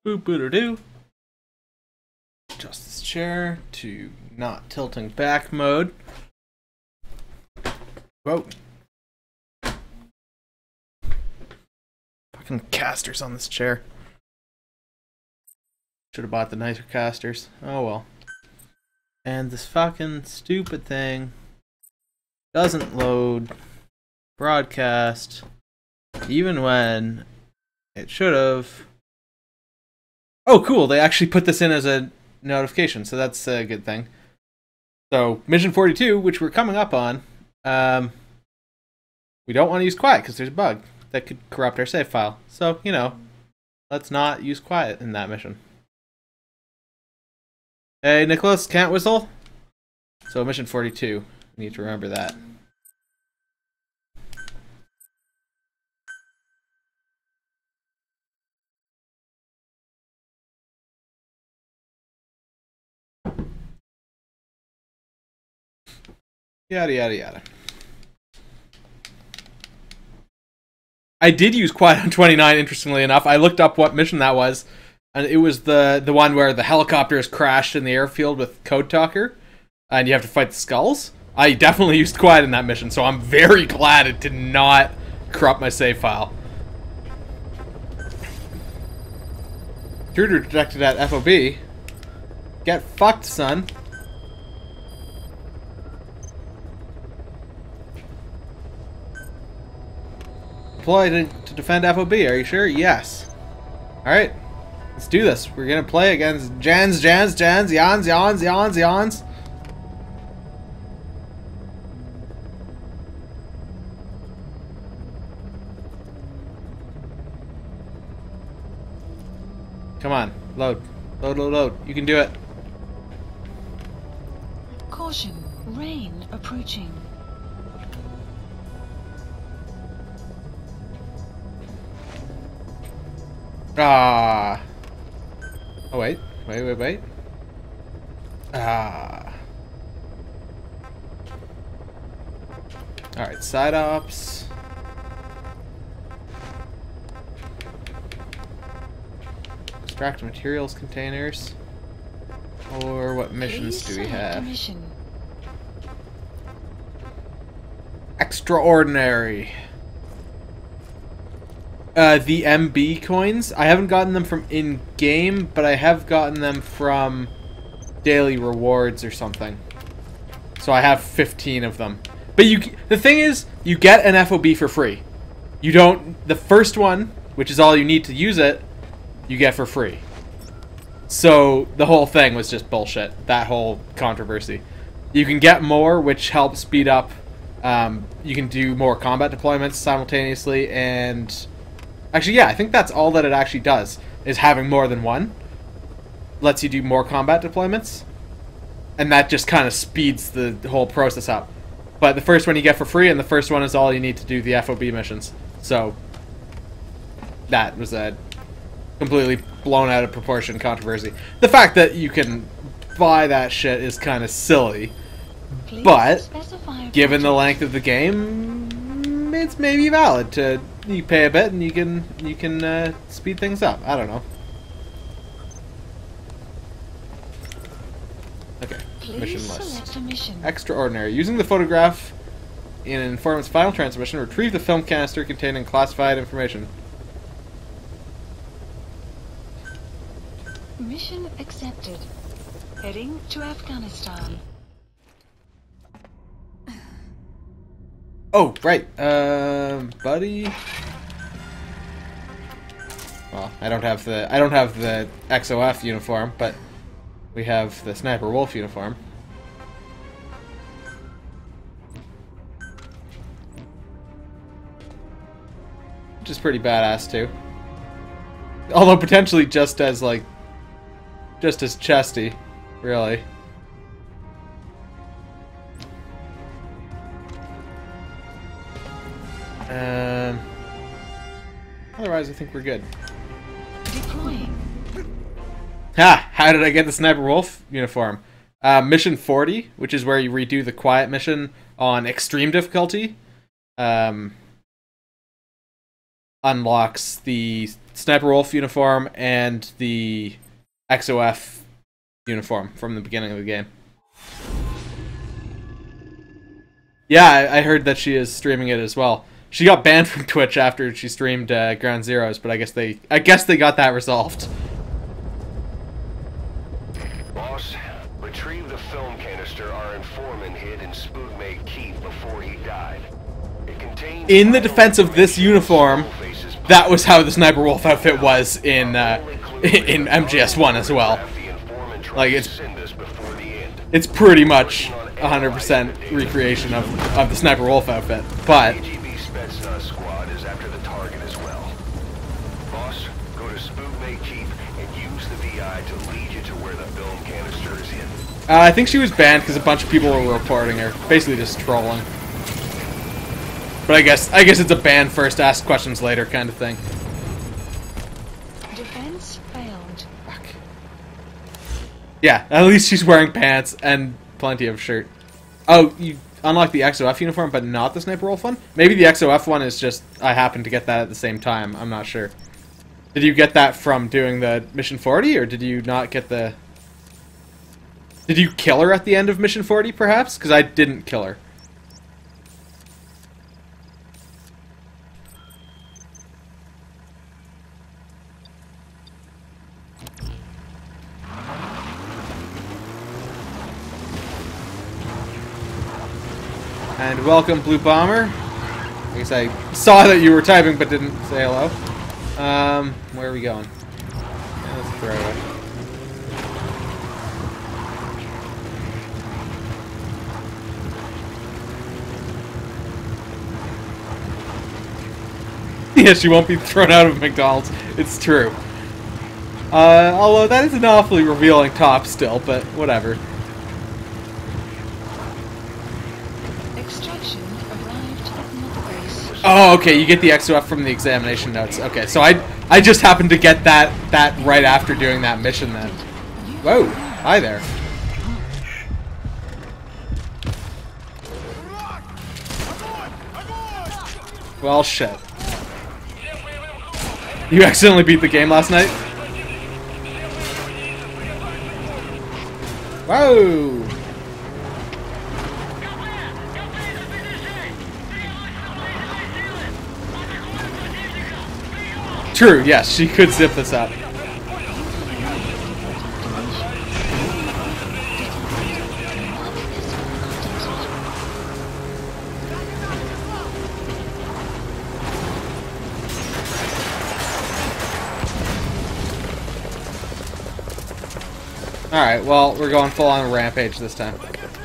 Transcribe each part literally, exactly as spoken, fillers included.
Boop boo doo. Adjust this chair to not tilting back mode. Whoa. Fucking casters on this chair. Should have bought the nicer casters. Oh well. And this fucking stupid thing doesn't load broadcast even when it should have. Oh cool, they actually put this in as a notification, so that's a good thing. So mission forty-two, which we're coming up on, um, we don't want to use quiet because there's a bug that could corrupt our save file. So, you know, let's not use quiet in that mission. Hey Nicholas, can't whistle? So mission forty-two, we need to remember that. Yada yada yada. I did use quiet on twenty-nine, interestingly enough. I looked up what mission that was, and it was the the one where the helicopters crashed in the airfield with Code Talker, and you have to fight the skulls. I definitely used quiet in that mission, so I'm very glad it did not corrupt my save file. Intruder detected at F O B. Get fucked, son. Deploy to, to defend F O B, are you sure? Yes. Alright. Let's do this. We're gonna play against Jans, Jans, Jans, Jans, Jans, Jans, Jans. Come on. Load. Load, load, load. You can do it. Caution. Rain approaching. Ah. Oh, wait. Wait, wait, wait. Ah. Alright, side ops. Extract materials containers. Or what missions Please do we select a have? mission. Extraordinary. Uh, the M B coins, I haven't gotten them from in-game, but I have gotten them from daily rewards or something. So I have fifteen of them. But you, the thing is, you get an F O B for free. You don't, the first one, which is all you need to use it, you get for free. So the whole thing was just bullshit, that whole controversy. You can get more, which helps speed up, um, you can do more combat deployments simultaneously, and actually, yeah, I think that's all that it actually does, is having more than one. Lets you do more combat deployments. And that just kind of speeds the whole process up. But the first one you get for free, and the first one is all you need to do the F O B missions. So, that was a completely blown out of proportion controversy. The fact that you can buy that shit is kind of silly. Please But, specify a given the project. length of the game, it's maybe valid to you pay a bit and you can you can uh, speed things up. I don't know. Okay, Please mission select list. a mission. Extraordinary. Using the photograph in an informant's final transmission, retrieve the film canister containing classified information. Mission accepted. Heading to Afghanistan. Oh, right. Um, buddy. Well, I don't have the I don't have the X O F uniform, but we have the Sniper Wolf uniform. Which is pretty badass too. Although potentially just as like just as chesty, really. Um, otherwise, I think we're good. Deploying. Ha! How did I get the Sniper Wolf uniform? Uh, mission forty, which is where you redo the quiet mission on extreme difficulty. Um, unlocks the Sniper Wolf uniform and the X O F uniform from the beginning of the game. Yeah, I, I heard that she is streaming it as well. She got banned from Twitch after she streamed uh, Ground Zeroes, but I guess they I guess they got that resolved. Boss, retrieve the film canister our informant hid in Spookmate Keep before he died. It contains In the defense of this uniform, that was how the Sniper Wolf outfit was in uh, in M G S one as well. Like it's it's pretty much one hundred percent recreation of of the Sniper Wolf outfit, but. Spetsnaz squad is after the target as well. Boss, go to Spookmate Keep and use the V I to lead you to where the film canister is in. Uh, I think she was banned because a bunch of people were reporting her, basically just trolling. But I guess I guess it's a ban first, ask questions later kind of thing. Defense failed. Fuck. Yeah, at least she's wearing pants and plenty of shirt. Oh, you unlock the X O F uniform, but not the Sniper Wolf one? Maybe the X O F one is just, I happened to get that at the same time. I'm not sure. Did you get that from doing the Mission forty, or did you not get the... Did you kill her at the end of Mission forty, perhaps? Because I didn't kill her. And welcome, Blue Bomber. I guess I saw that you were typing but didn't say hello. Um, where are we going? Yeah, let's throw it. Yeah, she won't be thrown out of McDonald's. It's true. Uh, although that is an awfully revealing top still, but whatever. Oh, okay, you get the X O F from the examination notes. Okay, so I I just happened to get that that right after doing that mission then. Whoa, hi there. Well, shit. You accidentally beat the game last night? Whoa! True, yes, she could zip this up. Alright, well, we're going full on rampage this time.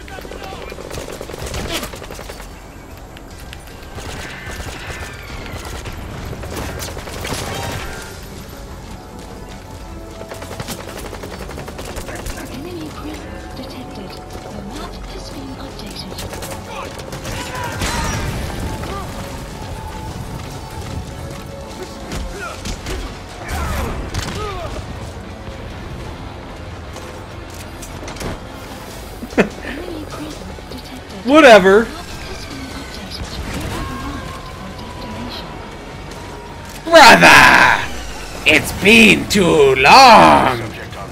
Whatever. Brother! It's been too long!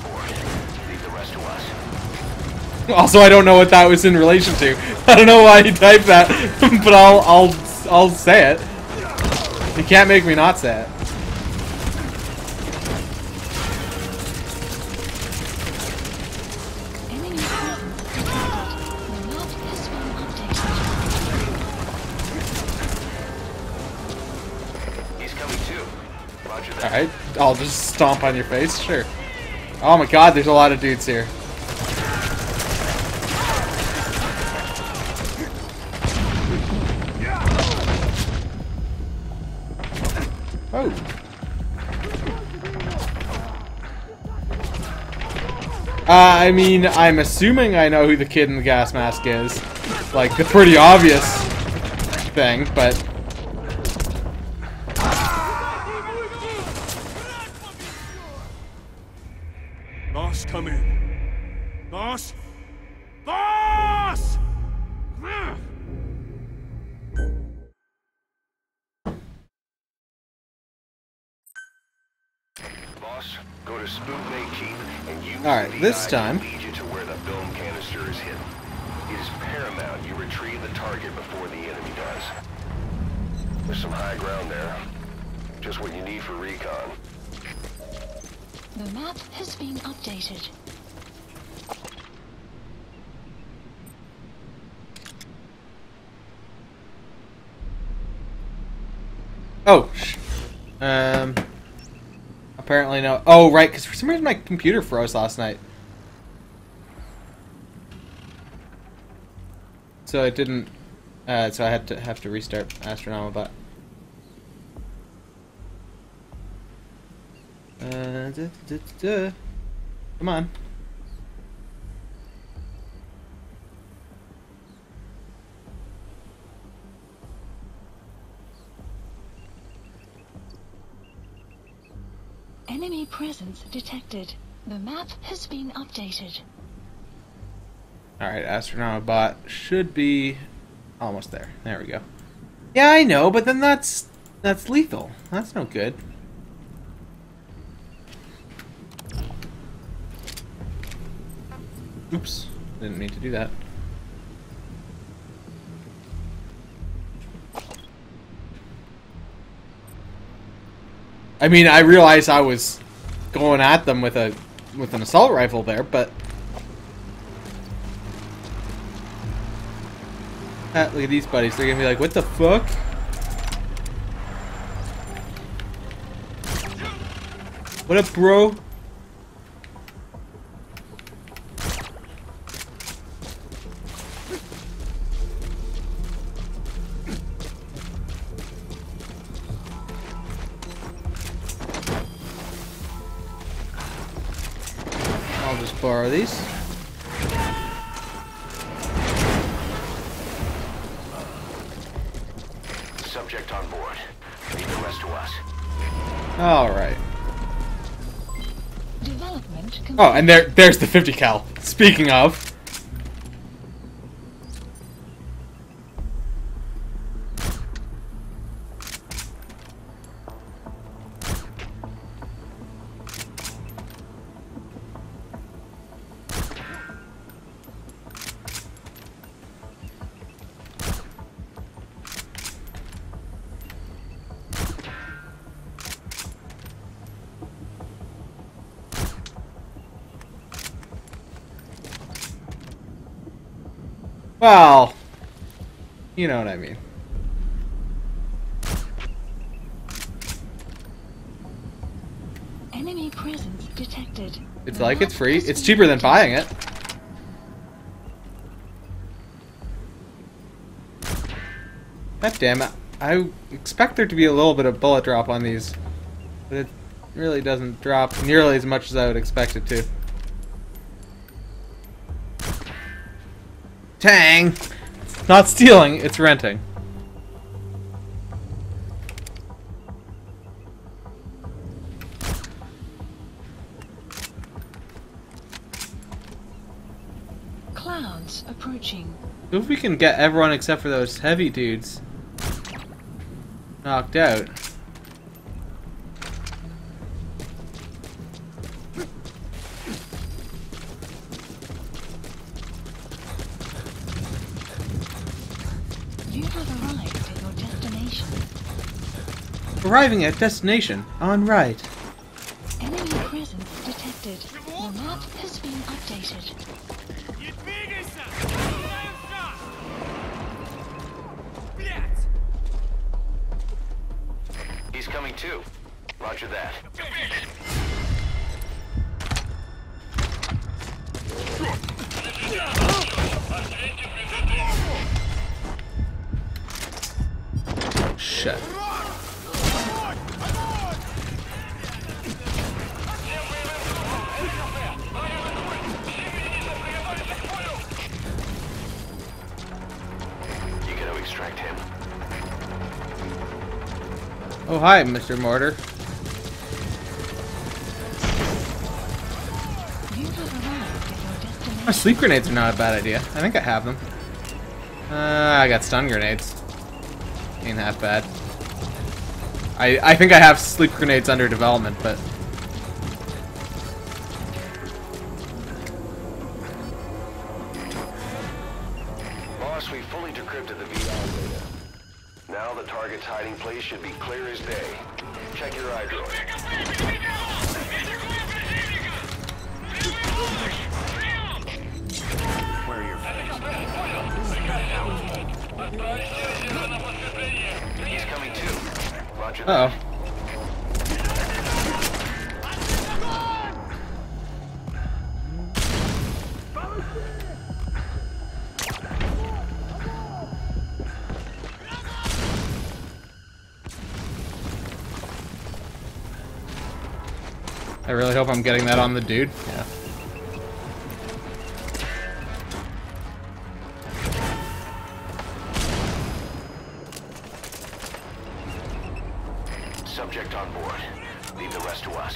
Also, I don't know what that was in relation to. I don't know why he typed that, but I'll I'll I'll say it. You can't make me not say it. Alright, I'll just stomp on your face, sure. Oh my god, there's a lot of dudes here. Oh. Uh, I mean, I'm assuming I know who the kid in the gas mask is. Like, the pretty obvious thing, but... Boss, come in. Boss? Boss! Boss, go to Spook Bay Keep and use Alright, the this V I time. to lead you to where the film canister is hidden. It is paramount you retrieve the target before the enemy does. There's some high ground there. Just what you need for recon. The map has been updated. Oh, sh um, apparently no. Oh, right, because for some reason my computer froze last night. So it didn't, uh, so I had to have to restart Astronomabot. Uh, da, da, da, da. Come on. Enemy presence detected. The map has been updated. Alright, Astronomabot should be almost there. There we go. Yeah, I know, but then that's that's lethal. That's no good. Oops. Didn't mean to do that. I mean, I realized I was going at them with a with an assault rifle there, but ah, look at these buddies. They're gonna be like, "What the fuck?" What up, bro? I'll just borrow these. Subject on board. Leave the rest to us. All right. Development complete. Oh, and there, there's the fifty cal. Speaking of. Well, you know what I mean. Enemy presence detected. It's The like it's map free. has It's been cheaper than updated. buying it. God damn it. I expect there to be a little bit of bullet drop on these, but it really doesn't drop nearly as much as I would expect it to. Tang! It's not stealing, it's renting. Clouds approaching. If we can get everyone except for those heavy dudes knocked out. You have arrived at your destination. Arriving at destination en right. Enemy presence detected. The map has been updated. Не двигайся! Дай Блядь! He's coming too. Roger that. Shit. You gotta extract him. Oh, hi, Mister Mortar. You have arrived at your destination. Oh, sleep grenades are not a bad idea. I think I have them. Uh, I got stun grenades. Ain't that bad. I I think I have sleep grenades under development, but should be clear as day. Check your eye drone. Where are your friends? He's coming too. Roger that. Uh oh. I really hope I'm getting that on the dude. Yeah. Subject on board. Leave the rest to us.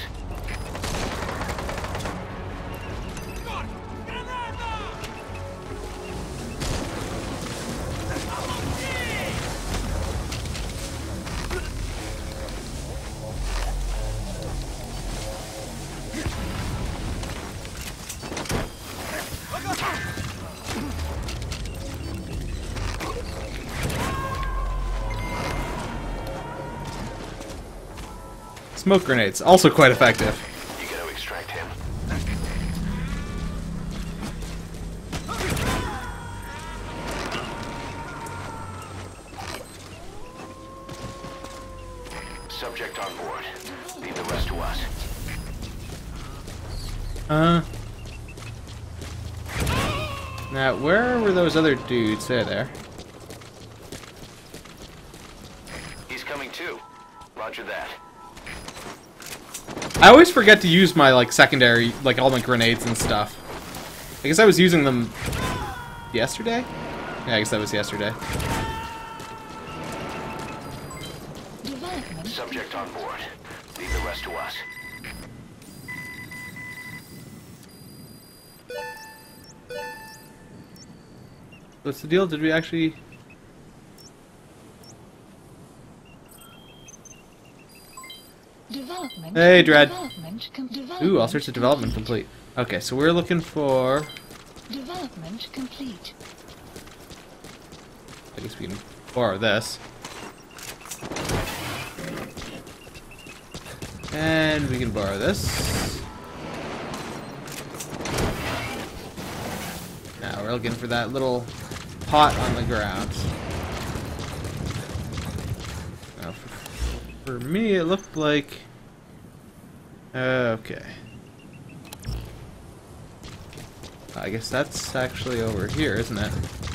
Smoke grenades, also quite effective. You gotta extract him. Subject on board. Leave the rest to us. Uh. Now, where were those other dudes? There, there. He's coming too. Roger that. I always forget to use my, like, secondary, like, all my grenades and stuff. I guess I was using them yesterday? Yeah, I guess that was yesterday. Subject on board. Leave the rest to us. What's the deal? Did we actually... Development. Hey, Dread. Development com development Ooh, all sorts of development complete. Okay, so we're looking for... Development complete. I guess we can borrow this. And we can borrow this. Now we're looking for that little pot on the ground. Now, for, for me, it looked like... Okay. I guess that's actually over here, isn't it?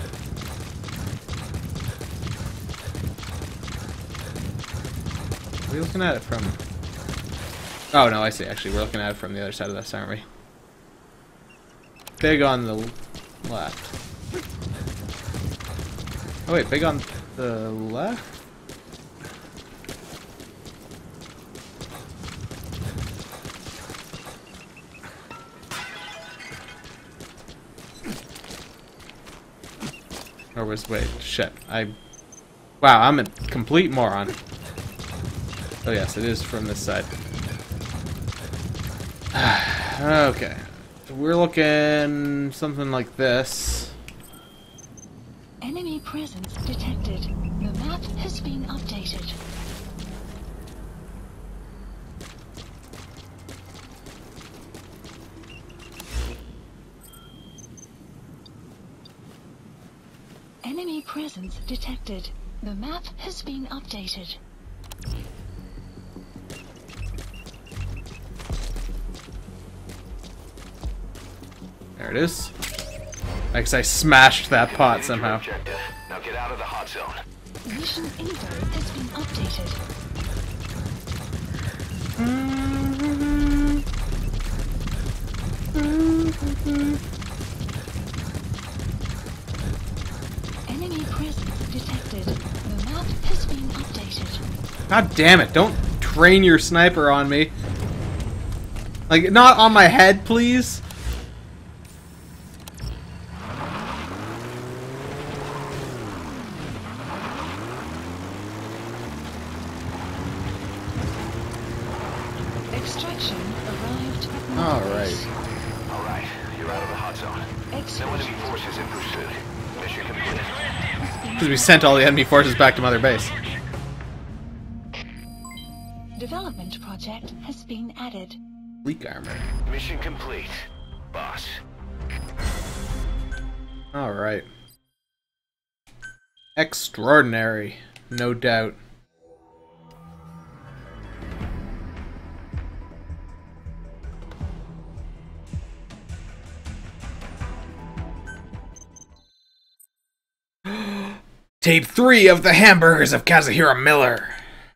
Are we looking at it from... Oh, no, I see. Actually, we're looking at it from the other side of this, aren't we? Big on the left. Oh, wait, big on the left? Or was, wait, shit. I... Wow, I'm a complete moron. Oh, yes, it is from this side. Okay. We're looking something like this. Enemy presence detected. The map has been updated. Enemy presence detected. The map has been updated. There it is. I guess I smashed that pot somehow. Objective. Now get out of the hot zone. Mission info has been updated. Enemy presence detected. The map has been updated. God damn it, don't train your sniper on me. Like, not on my head, please. Extraction arrived at my Alright. base. All right, you're out of the hot zone. No Extraction enemy forces in pursuit. Mission complete. Because we sent all the enemy forces back to Mother Base. Development project has been added. Leak armor. Mission complete, boss. Alright. Extraordinary, no doubt. Tape three of the Hamburgers of Kazuhiro Miller.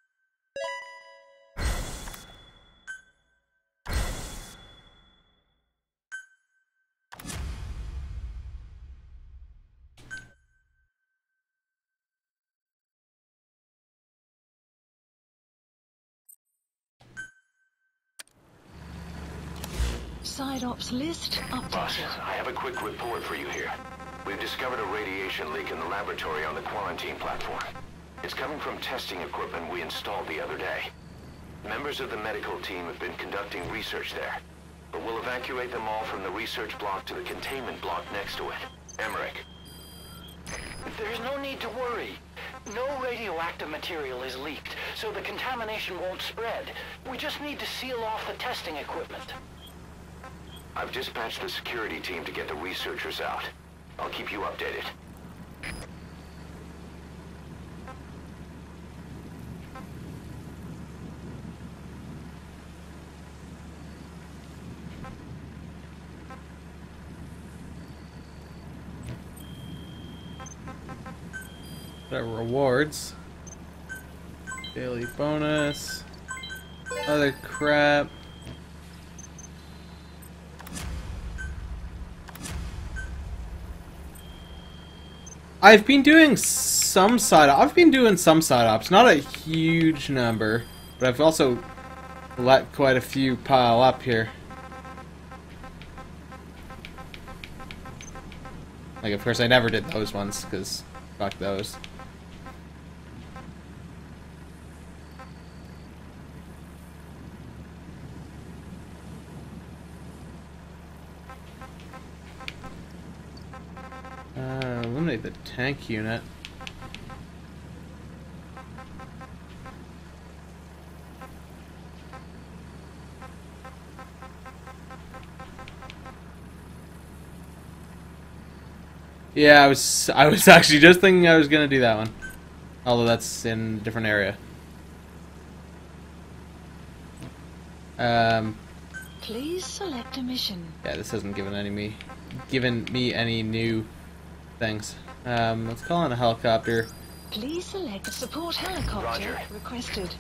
Side ops list Boss, updated. I have a quick report for you here. We've discovered a radiation leak in the laboratory on the quarantine platform. It's coming from testing equipment we installed the other day. Members of the medical team have been conducting research there, but we'll evacuate them all from the research block to the containment block next to it. Emmerich. There's no need to worry. No radioactive material is leaked, so the contamination won't spread. We just need to seal off the testing equipment. I've dispatched the security team to get the researchers out. I'll keep you updated. Got rewards. Daily bonus. Other crap. I've been doing some side I've been doing some side ops, not a huge number, but I've also let quite a few pile up here. Like, of course, I never did those ones, because fuck those. Uh, eliminate the tank unit. Yeah, I was I was actually just thinking I was gonna do that one, although that's in a different area. Um. Please select a mission. Yeah, this hasn't given any me given me any new things. Um, let's call in a helicopter. Please select a support helicopter Roger. requested.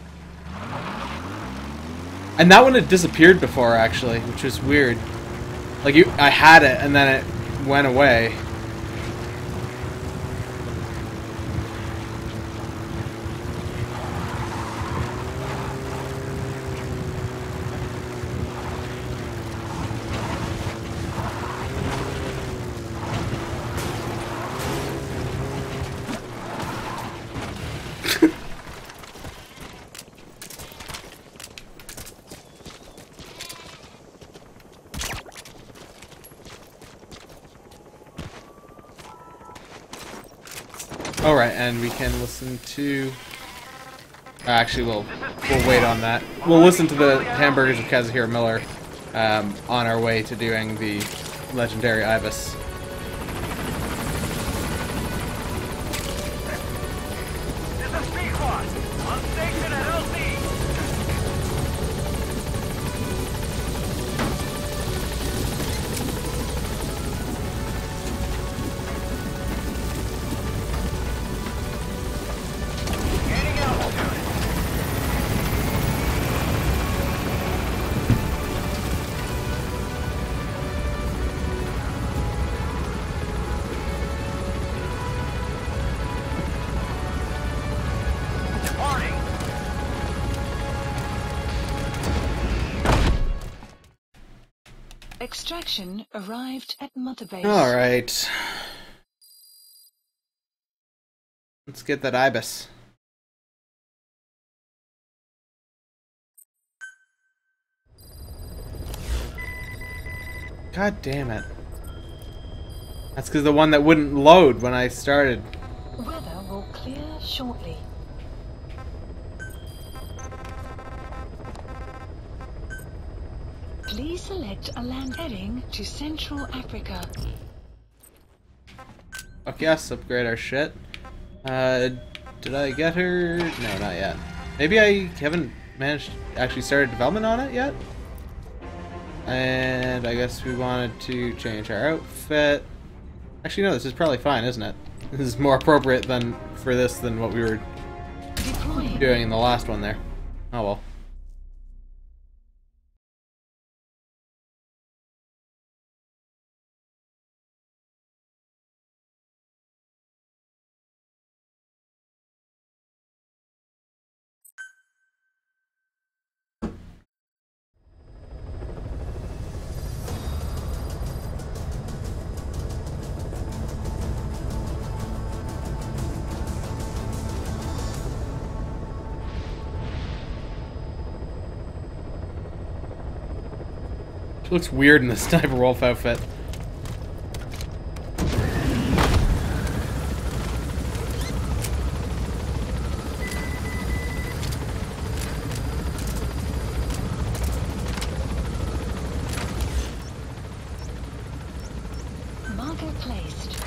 And that one had disappeared before, actually, which was weird. Like, you, I had it, and then it went away. Alright, and we can listen to... Actually, we'll, we'll wait on that. We'll listen to the Hamburgers of Kazuhiro Miller um, on our way to doing the legendary Ibis. This is Pequod, on station at L C. Gaining altitude. Departing. Extraction arrived at Mother Base. Alright. Let's get that Ibis. God damn it. That's because the one that wouldn't load when I started. Weather will clear shortly. Please select a land heading to Central Africa. Okay, let's upgrade our shit. Uh, did I get her? No, not yet. Maybe I haven't managed to actually started development on it yet? And I guess we wanted to change our outfit. Actually, no, this is probably fine, isn't it? This is more appropriate than for this than what we were Deploying. doing in the last one there. Oh well. She looks weird in the Sniper Wolf outfit. Marker placed.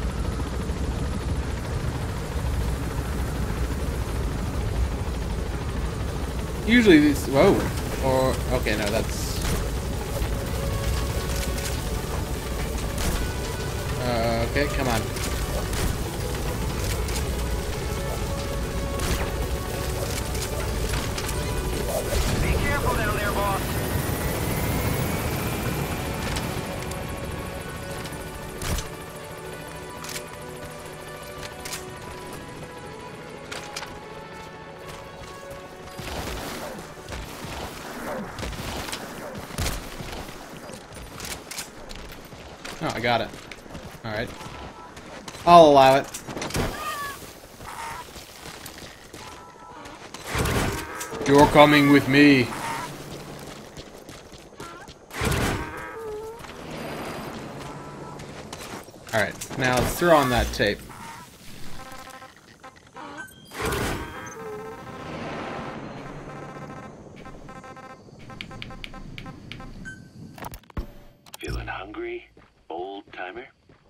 Usually these... Whoa. Or... Okay, no, that's... Uh, okay, come on. Be careful down there, boss. Oh, I got it. Alright. I'll allow it. You're coming with me. Alright, now let's throw on that tape. Feeling hungry, old timer?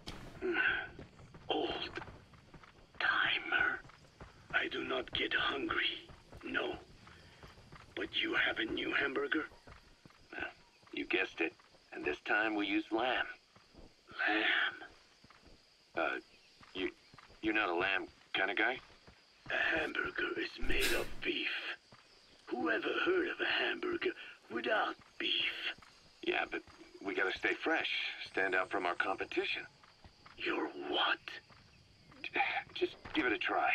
Old timer. I do not get hungry. No. But you have a new hamburger? Well, you guessed it. And this time we used lamb. Lamb. Uh, you, you're not a lamb kind of guy? A hamburger is made of beef. Whoever heard of a hamburger without beef? Yeah, but we gotta stay fresh. Stand out from our competition. You're what? Just give it a try.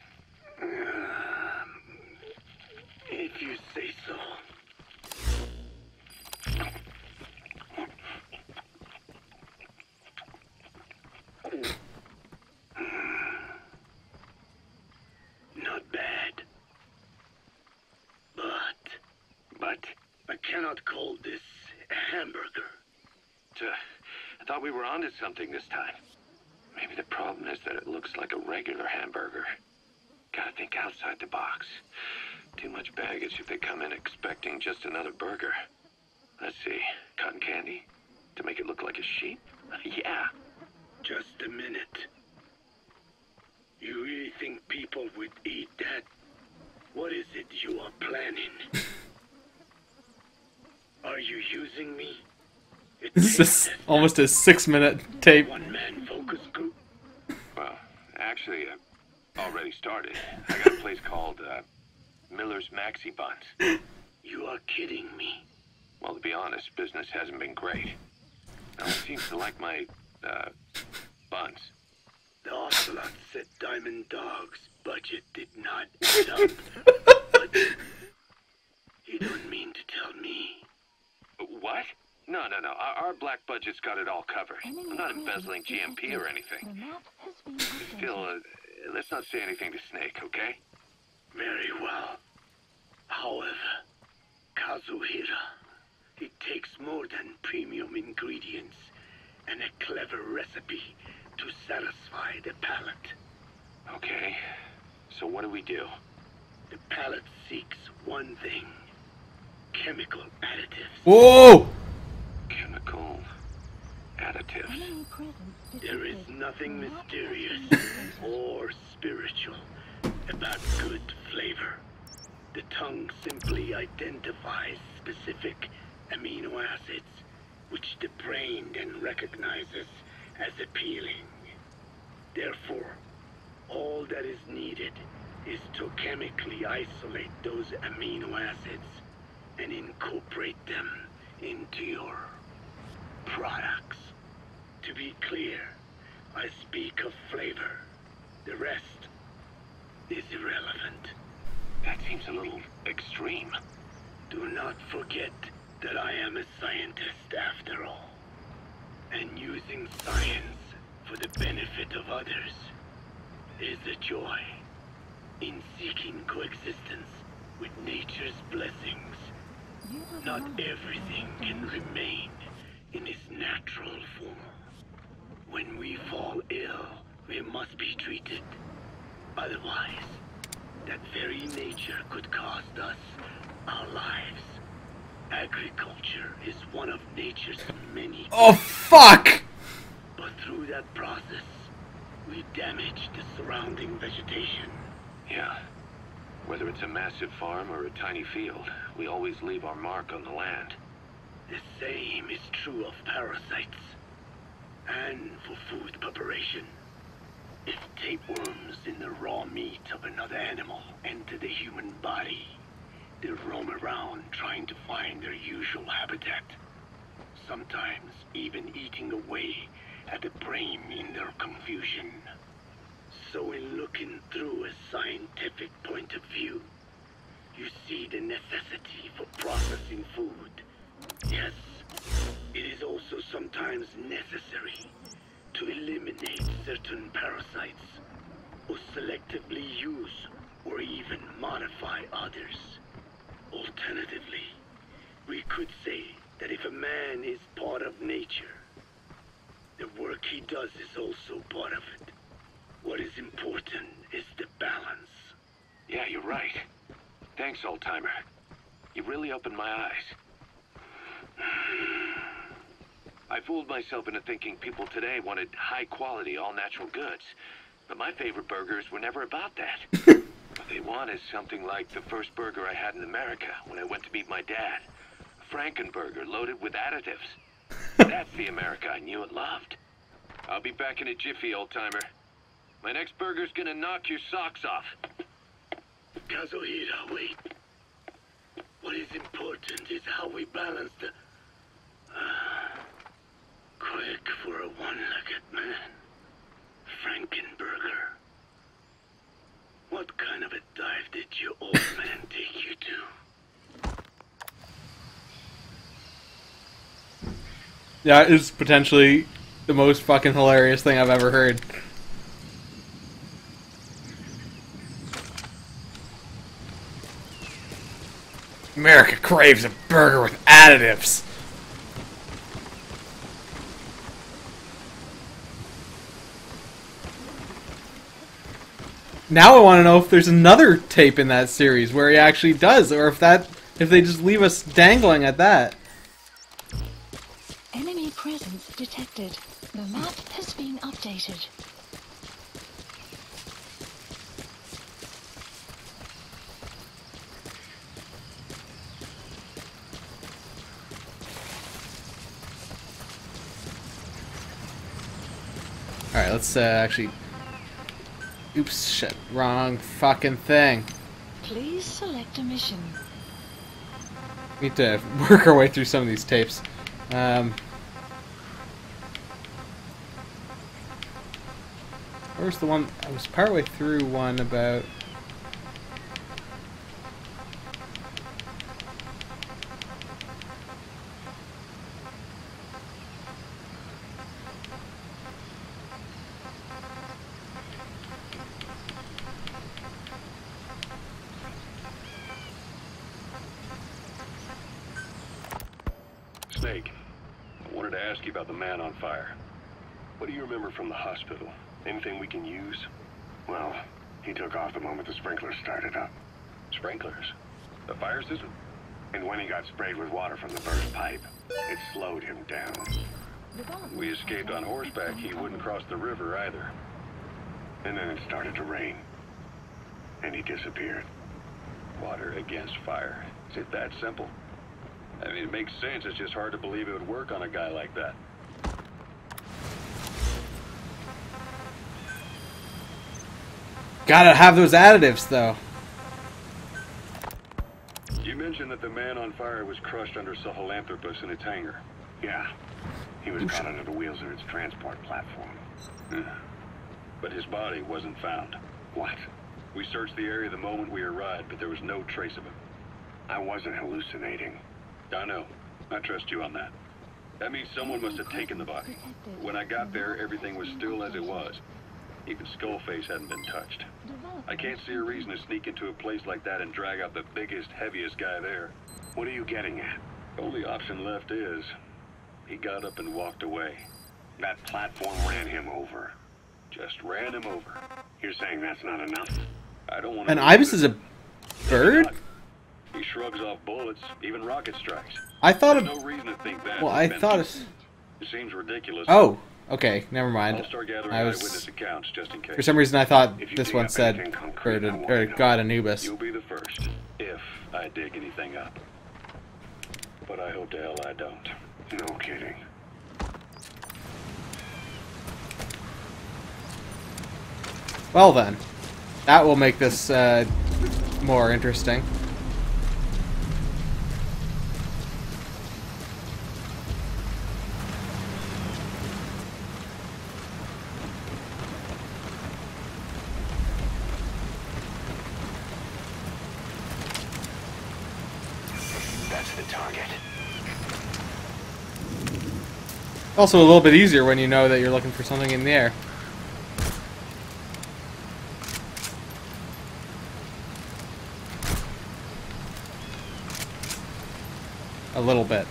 Um, if you say so. Not bad. But... But, I cannot call this a hamburger. uh, I thought we were onto something this time. Maybe the problem is that it looks like a regular hamburger. Gotta think outside the box. Too much baggage if they come in expecting just another burger. Let's see, cotton candy? To make it look like a sheep? Yeah. Just a minute. You really think people would eat that? What is it you are planning? Are you using me? It This is almost a six-minute tape. one-man focus group. Well, actually, uh, already started. I got a place called, uh, Miller's Maxi Buns. You are kidding me. Well, to be honest, business hasn't been great. No one seems to like my, uh, buns. The Ocelot said Diamond Dog's budget did not add up. But you don't mean to tell me. What? No, no, no. Our, our black budget's got it all covered. I'm not embezzling G M P or anything. The map has been updated. Still, uh, let's not say anything to Snake, okay? Very well. However, Kazuhira, it takes more than premium ingredients and a clever recipe to satisfy the palate. Okay. So what do we do? The palate seeks one thing. Chemical additives. Whoa! Enemy presence There is detected. nothing The map has mysterious been updated. or spiritual about good flavor. The tongue simply identifies specific amino acids, which the brain then recognizes as appealing. Therefore, all that is needed is to chemically isolate those amino acids and incorporate them into your products. To be clear, I speak of flavor. The rest is irrelevant. That seems a little extreme. Do not forget that I am a scientist after all. And using science for the benefit of others is a joy in seeking coexistence with nature's blessings. You have Not knowledge of everything the can information. remain in its natural form. When we fall ill, we must be treated. Otherwise, that very nature could cost us our lives. Agriculture is one of nature's many, Oh, fuck! but through that process, we damage the surrounding vegetation. Yeah. Whether it's a massive farm or a tiny field, we always leave our mark on the land. The same is true of parasites and for food preparation. If tapeworms in the raw meat of another animal enter the human body, they roam around trying to find their usual habitat, sometimes even eating away at the brain in their confusion. So in looking through a scientific point of view, you see the necessity for processing food. Yes, it is also sometimes necessary to eliminate certain parasites, or selectively use or even modify others. Alternatively, we could say that if a man is part of nature, the work he does is also part of it. What is important is the balance. Yeah, you're right. Thanks, old-timer. You really opened my eyes. I fooled myself into thinking people today wanted high-quality, all-natural goods. But my favorite burgers were never about that. What they want is something like the first burger I had in America when I went to meet my dad. A Frankenburger loaded with additives. That's the America I knew and loved. I'll be back in a jiffy, old-timer. My next burger's gonna knock your socks off. Kazuhira, wait. What is important is how we balance the... Uh, quick for a one-legged man. Frankenburger. What kind of a dive did your old man take you to? Yeah, it's potentially the most fucking hilarious thing I've ever heard. America craves a burger with additives. Now I want to know if there's another tape in that series where he actually does, or if that, if they just leave us dangling at that. Enemy presence detected. The map has been updated. Alright, let's uh, actually... Oops, shit. Wrong fucking thing. Please select a mission. We need to work our way through some of these tapes. Um... Where's the one... I was partway through one about... Snake, I wanted to ask you about the man on fire. What do you remember from the hospital? Anything we can use? Well, he took off the moment the sprinklers started up. Sprinklers? The fire system? And when he got sprayed with water from the burst pipe, it slowed him down. Development We escaped on horseback, he wouldn't cross the river either. And then it started to rain. And he disappeared. Water against fire. Is it that simple? I mean, it makes sense. It's just hard to believe it would work on a guy like that. Gotta have those additives, though. You mentioned that the man on fire was crushed under Sahelanthropus in its hangar. Yeah. He was caught under the wheels of its transport platform. Yeah. But his body wasn't found. What? We searched the area the moment we arrived, but there was no trace of him. I wasn't hallucinating. I know. I trust you on that. That means someone must have taken the body. When I got there, everything was still as it was. Even Skullface hadn't been touched. I can't see a reason to sneak into a place like that and drag out the biggest, heaviest guy there. What are you getting at? Only option left is, he got up and walked away. That platform ran him over. Just ran him over. You're saying that's not enough? I don't want An ibis is a bird? He shrugs off bullets, even rocket strikes. I thought There's of. no reason to think that. Well, I thought it's. It seems ridiculous. Oh, okay, never mind. I'll start gathering I was. eyewitness accounts just in case. For some reason, I thought If you this dig one up said anything concrete, bird I want or to know. God Anubis. You'll be the first, if I dig anything up. But I hope to hell I don't. No kidding. Well then, that will make this uh, more interesting. That's the target. Also a little bit easier when you know that you're looking for something in the air. A little bit.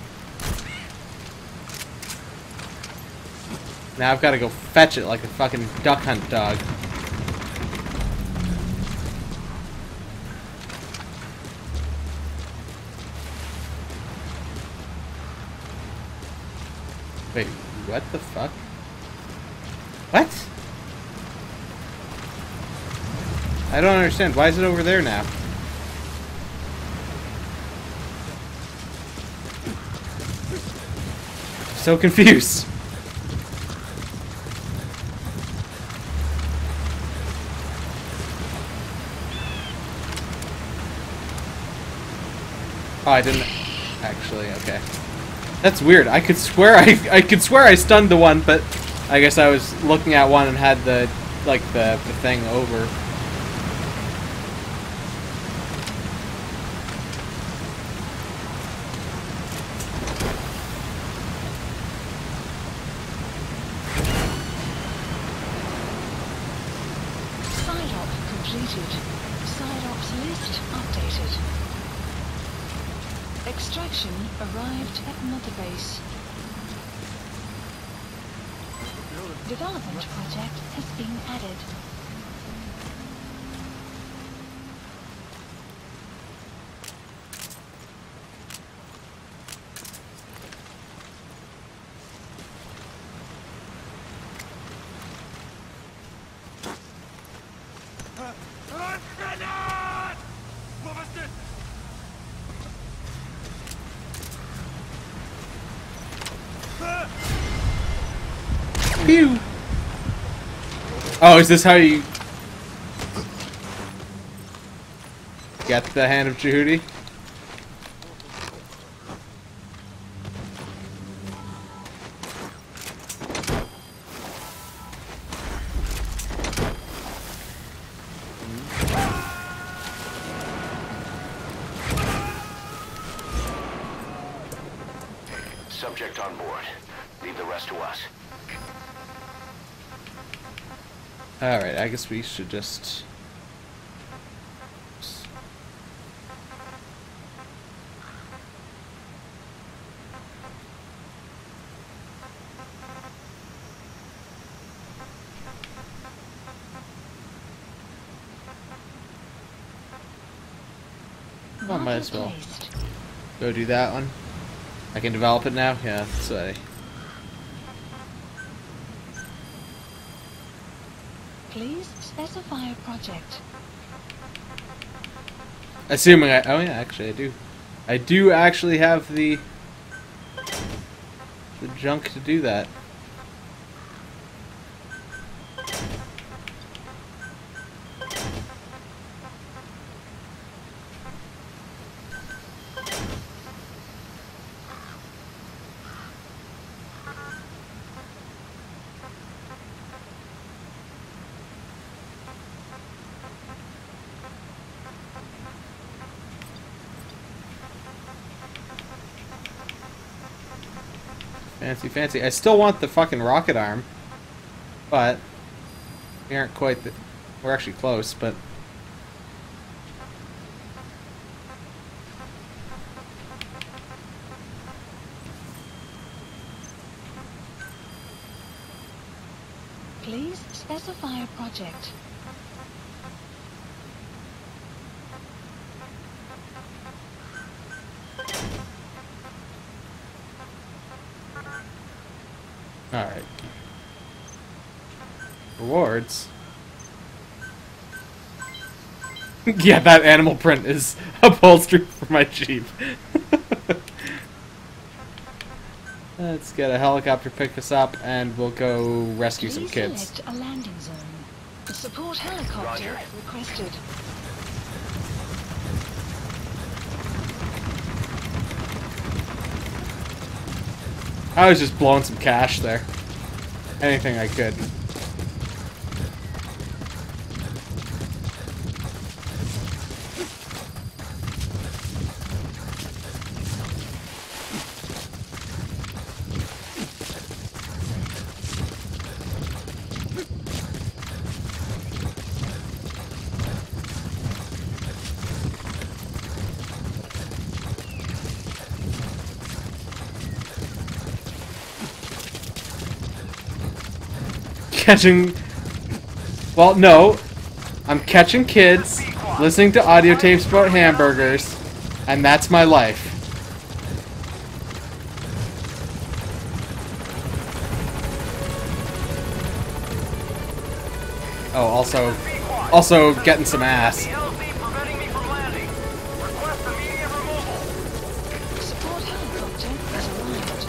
Now I've got to go fetch it like a fucking duck hunt dog. Wait, what the fuck? What? I don't understand. Why is it over there now? So confused. Oh, I didn't actually. Okay, that's weird. I could swear I I could swear I stunned the one, but I guess I was looking at one and had the like the the thing over. Psyop completed. Psyops list updated. Extraction arrived at Mother Base. Development project has been added. Pew! Oh, is this how you get the Hand of Jehudi? Subject on board. Leave the rest to us. Alright, I guess we should just... Well, might as well go do that one. I can develop it now? Yeah, that's what I... Please specify a project. Assuming I... Oh yeah, actually I do. I do actually have the... the junk to do that. Fancy, fancy. I still want the fucking rocket arm, but we aren't quite the... We're actually close, but... Please specify a project. Alright. Rewards. Yeah, that animal print is upholstery for my Jeep. Let's get a helicopter, pick us up, and we'll go rescue some Please kids. select a landing zone. A support helicopter Roger. requested. I was just blowing some cash there. Anything I could. Catching... Well, no. I'm catching kids, listening to audio tapes about hamburgers, and that's my life. Oh, also... Also getting some ass. The L Z preventing me from landing. Request immediate removal. Support helicopter has arrived.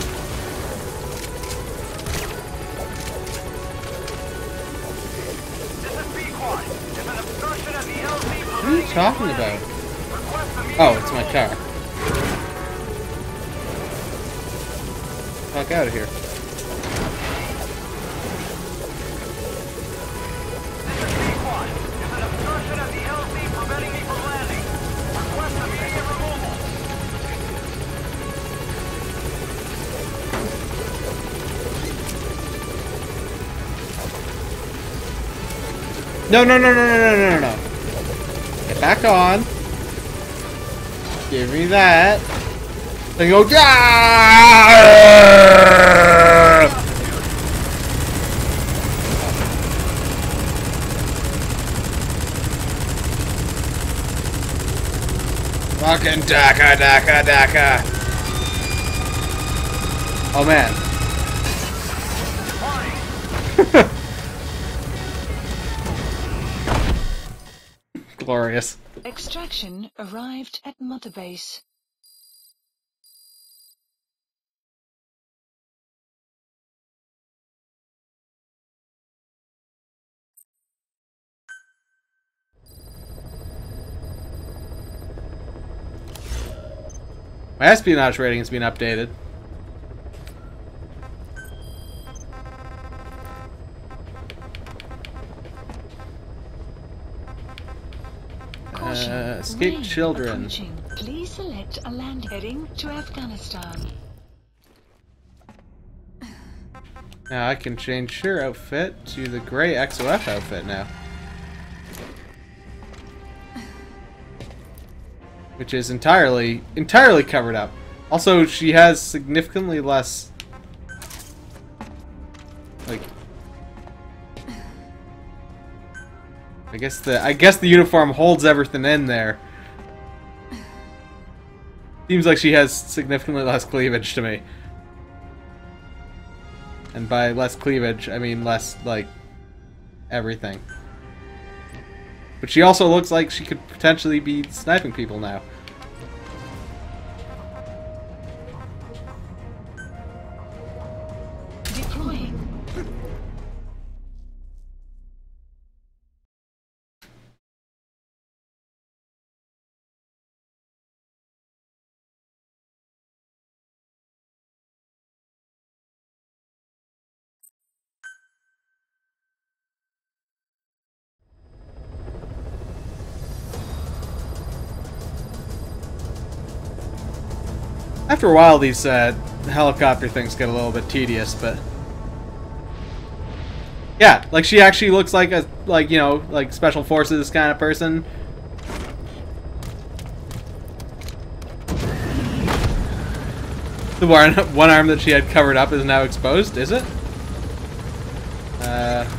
This is Pequod. If an obstruction at the L Z What are you talking about? request immediate Oh, it's my car. Fuck out of here. Pequod. If an obstruction at the L Z preventing me from landing. Request immediate removal. No, no, no, no, no, no, no, no. Get back on. Give me that. Then go. Yeah! Fucking Daka, Daka, Daka. Oh man. Glorious. Extraction arrived at Mother Base. My espionage rating has been updated. Caution. Uh, escaped Rain children. approaching. Please select a landing heading to Afghanistan. Now I can change her outfit to the gray X O F outfit now. Which is entirely, entirely covered up. Also, she has significantly less... Like... I guess the, I guess the uniform holds everything in there. Seems like she has significantly less cleavage to me. And by less cleavage, I mean less, like, everything. But she also looks like she could potentially be sniping people now. Deploying. After a while, these uh, helicopter things get a little bit tedious, but yeah, like she actually looks like a like you know like special forces kind of person. The one one arm that she had covered up is now exposed. Is it? Uh.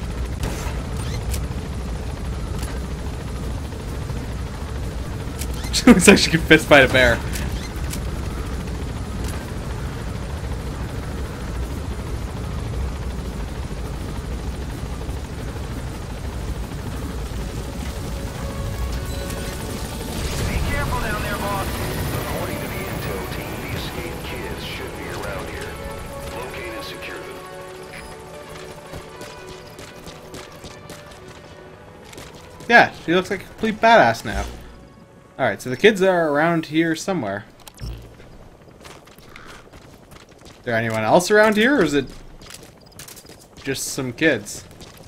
She looks like she could fist fight a bear. Yeah, she looks like a complete badass now. Alright, so the kids are around here somewhere. Is there anyone else around here, or is it just some kids?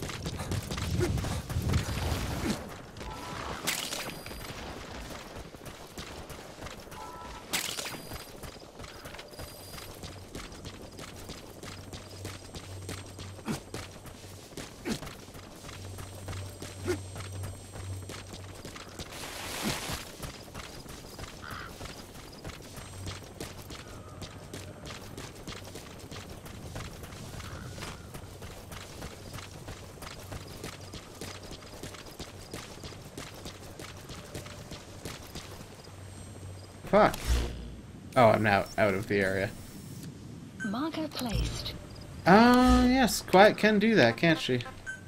Fuck. Oh, I'm now out of the area. Marker placed. Oh, yes. Quiet can do that, can't she?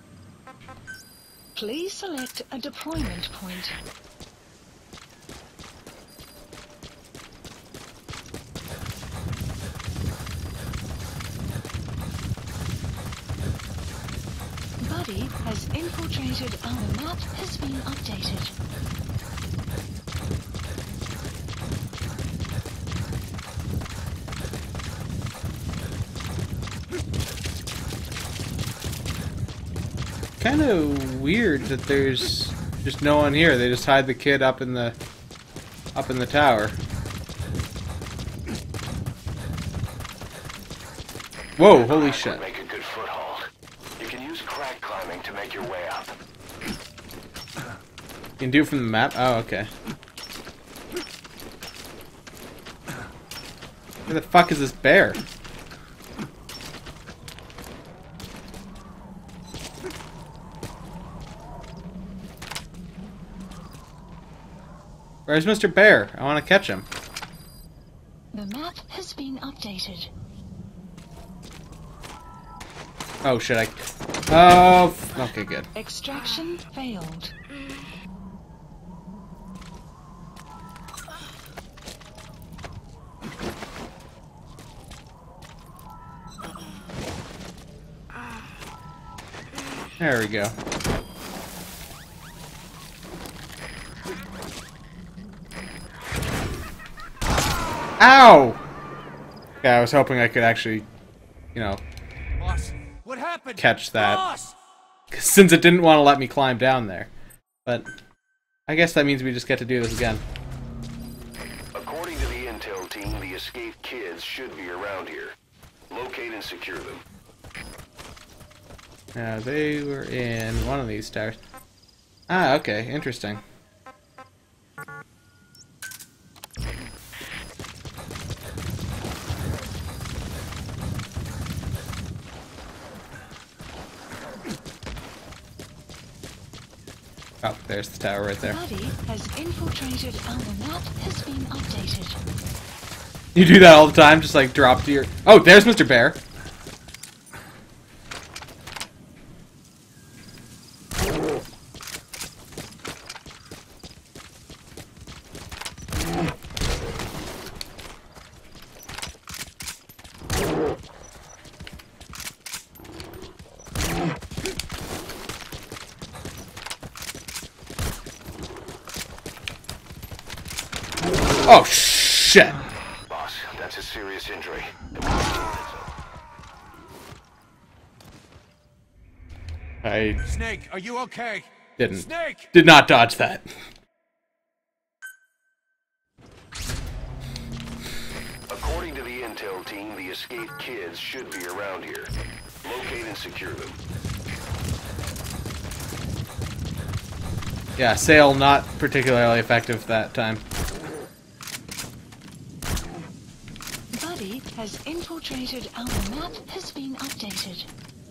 Please select a deployment point. Buddy has infiltrated. Our map has been updated. Kind of weird that there's just no one here. They just hide the kid up in the up in the tower. Whoa! Holy shit! Make a good foothold. You can use crack climbing to make your way up. You can do it from the map. Oh, okay. Where the fuck is this bear? Where's Mister Bear? I want to catch him. The map has been updated. Oh shit, I... Oh, okay, good. Extraction failed. There we go. Ow! Yeah, I was hoping I could actually, you know, Boss, what happened? catch that. Boss! Since it didn't want to let me climb down there. But I guess that means we just get to do this again. According to the intel team, the escaped kids should be around here. Locate and secure them. Now, they were in one of these towers. Ah, okay, interesting. Oh, there's the tower right there. Buddy has infiltrated. Our map has been updated. You do that all the time, just like drop to your... Oh, there's Mister Bear. Oh, shit. Boss, that's a serious injury. I Snake, are you okay? didn't. Snake! Did not dodge that. According to the intel team, the escaped kids should be around here. Locate and secure them. Yeah, sail not particularly effective that time. Buddy has infiltrated. Our map has been updated.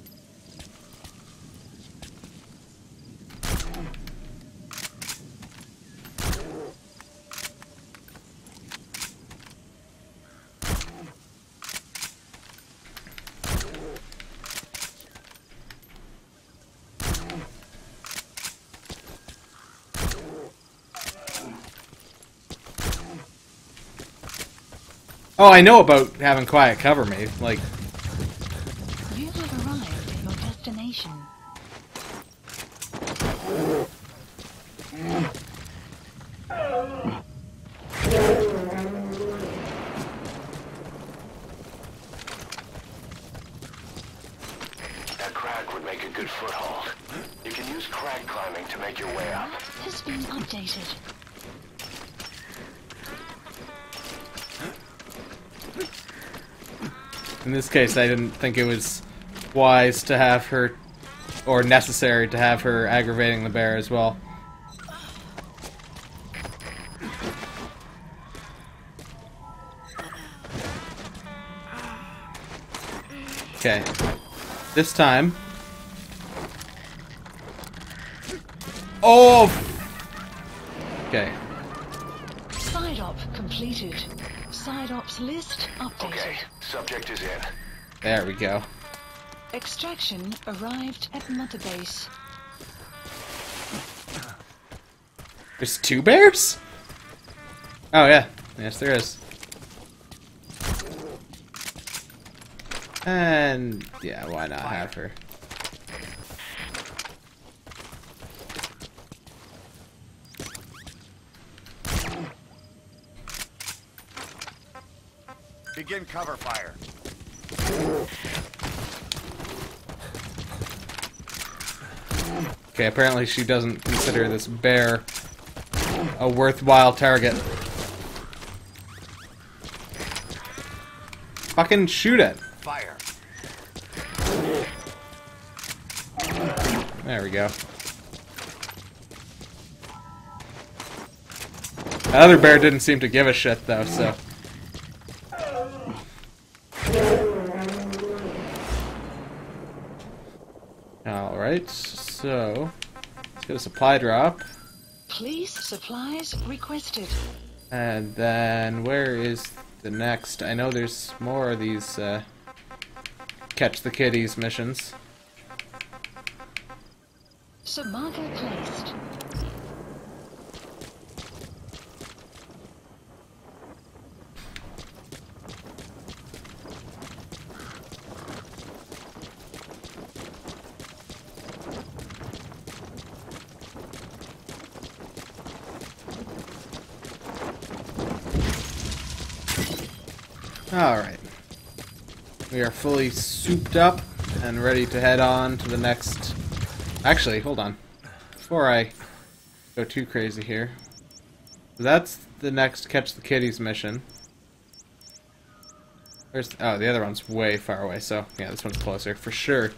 Oh, I know about having quiet cover me. Like, You have arrived at your destination. That crag would make a good foothold. You can use crag climbing to make your way up. Map has been updated. in this case, I didn't think it was wise to have her, or necessary to have her aggravating the bear as well. Okay. This time. Oh! Okay. Side op completed. Side ops list updated. Okay, subject is in. There we go. Extraction arrived at Mother Base. There's two bears? Oh, yeah. Yes, there is. And, yeah, why not have her? Begin cover fire. Okay, apparently she doesn't consider this bear a worthwhile target. Fucking shoot it. Fire. There we go. That other bear didn't seem to give a shit, though, so... Alright, so... Let's get a supply drop. Please supplies requested. And then, where is the next? I know there's more of these, uh... Catch the Kitties missions. Submarker placed. Alright. We are fully souped up and ready to head on to the next... Actually, hold on. Before I go too crazy here. That's the next Catch the Kitties mission. Where's... Oh, the other one's way far away, so yeah, this one's closer, for sure.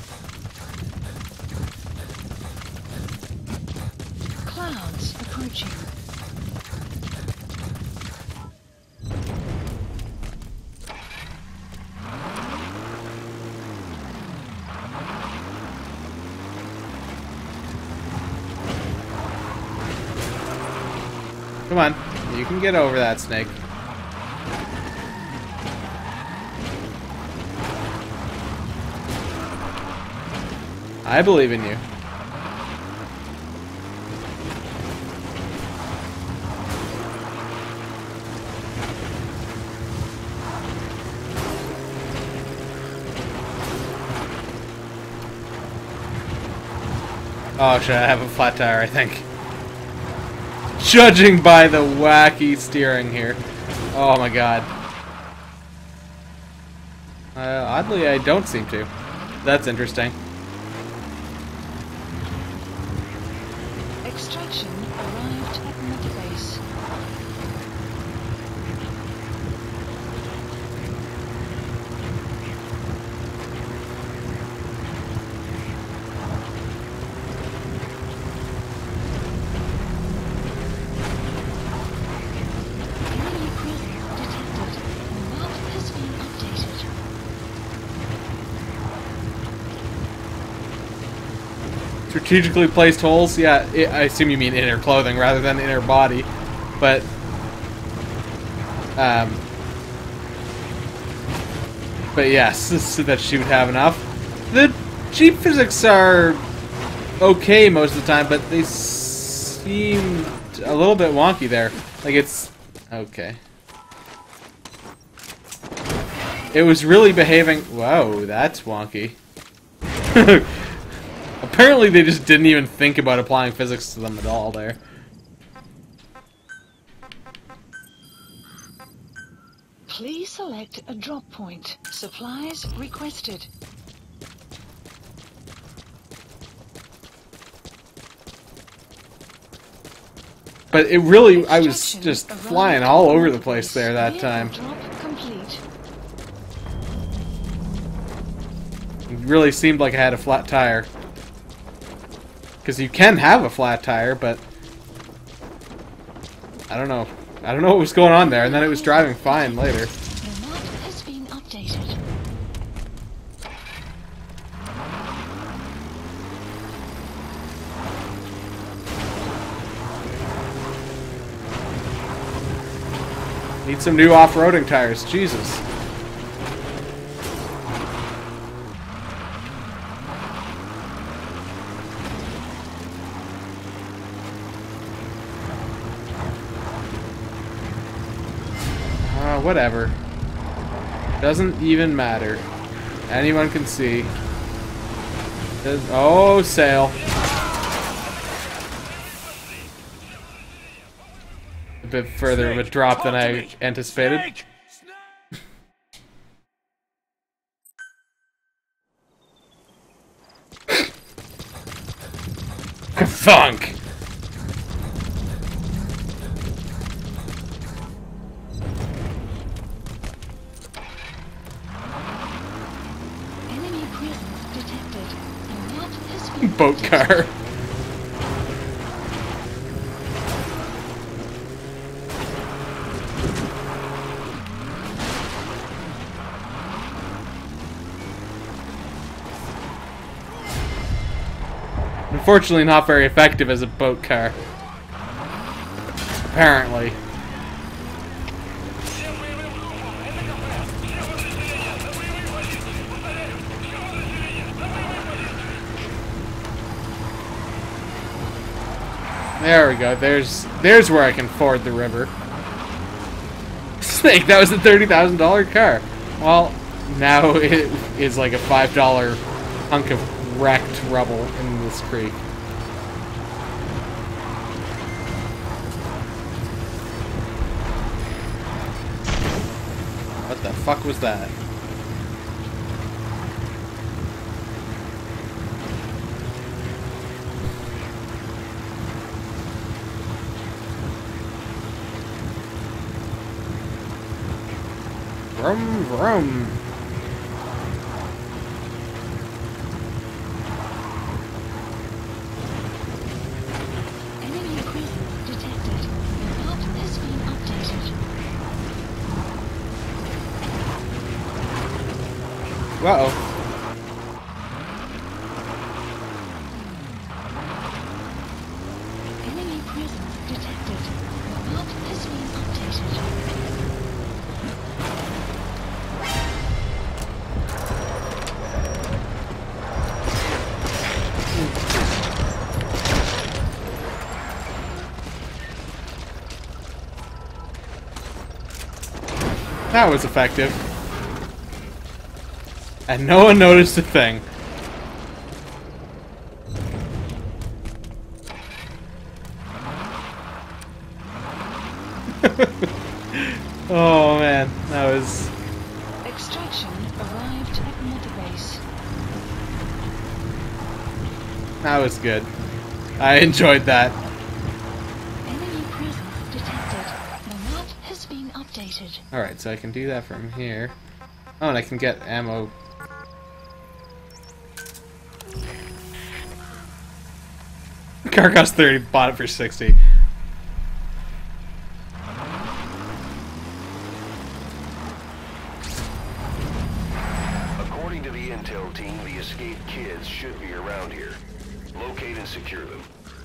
Clouds approaching. Come on, you can get over that, Snake. I believe in you. Oh shit, I have a flat tire, I think. Judging by the wacky steering here. Oh my god. Uh, oddly, I don't seem to. That's interesting. Extraction arrived at Metabase. Enemy presence detected. The map has been updated. Strategically placed holes? Yeah, it, I assume you mean inner clothing rather than inner body. But, um, but yes, so that she would have enough. The Jeep physics are okay most of the time, but they seem a little bit wonky there. Like it's, okay. It was really behaving, whoa, that's wonky. Apparently they just didn't even think about applying physics to them at all there. Please select a drop point. Supplies requested. But it really, I was Extraction just arrived flying at all over the Metabase. place there that Vehicle time. Drop complete. It really seemed like I had a flat tire. Because you can have a flat tire, but I don't know. I don't know what was going on there, and then it was driving fine later. The map has been updated. Need some new off-roading tires. Jesus. Uh, whatever. Doesn't even matter. Anyone can see. Does, oh, sail. A bit further of a drop than I anticipated. Thunk! Enemy presence detected. The map has been Boat updated. car. Unfortunately, not very effective as a boat car. Apparently. There we go. There's there's where I can ford the river. Snake, that was a thirty thousand dollar car. Well, now it is like a five dollar hunk of wrecked rubble in this creek. What the fuck was that? Vroom, vroom. Enemy presence detected. The map has been updated. Uh-oh. Enemy presence detected. The map has been updated. That was effective. And no one noticed a thing. Oh man, that was... Extraction arrived at Mother Base. That was good. I enjoyed that. Enemy presence detected. The map has been updated. Alright, so I can do that from here. Oh, and I can get ammo. Car cost thirty, bought it for sixty. According to the intel team, the escaped kids should be around here. Locate and secure them.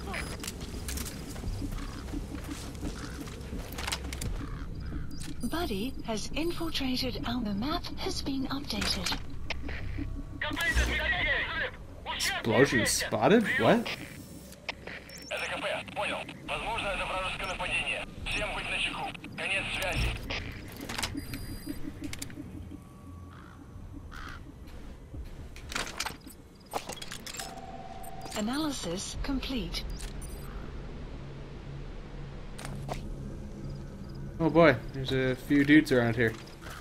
Buddy has infiltrated our the map has been updated. Explosion spotted? What? Это КП, понял. Возможно, это вражеское нападение. Всем быть начеку. Конец связи. Analysis complete. Oh boy, there's a few dudes around here.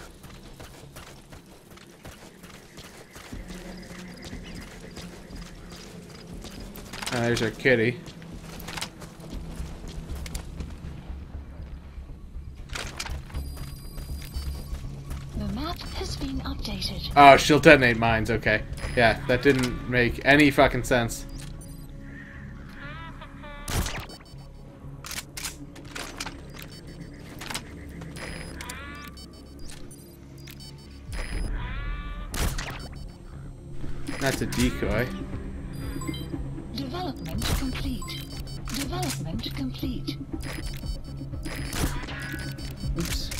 Ah, there's our kitty. The map has been updated. Oh, she'll detonate mines, okay. Yeah, that didn't make any fucking sense. That's a decoy. Development complete. Development complete. Oops.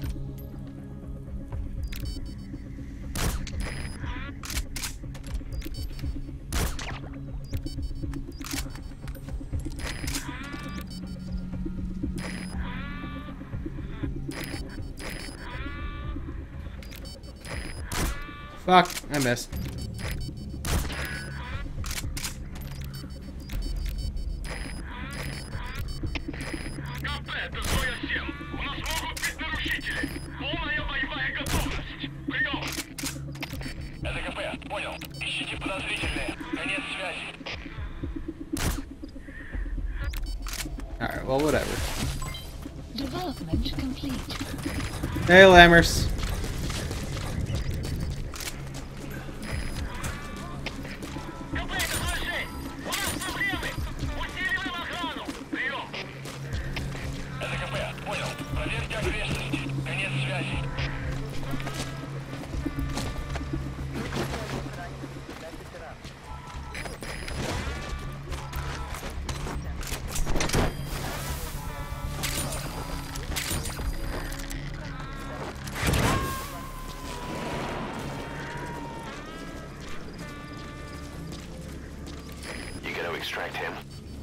Fuck, I missed. Это КП, понял. Ищите подозрительные. Конец связи. Alright, well, whatever. Development complete. Hey, Lammers. КП, это хорошо. У нас проблемы. Усиливаем охрану. Прием. Это КП, понял. Проверьте окрестности. Конец связи. You gotta extract him.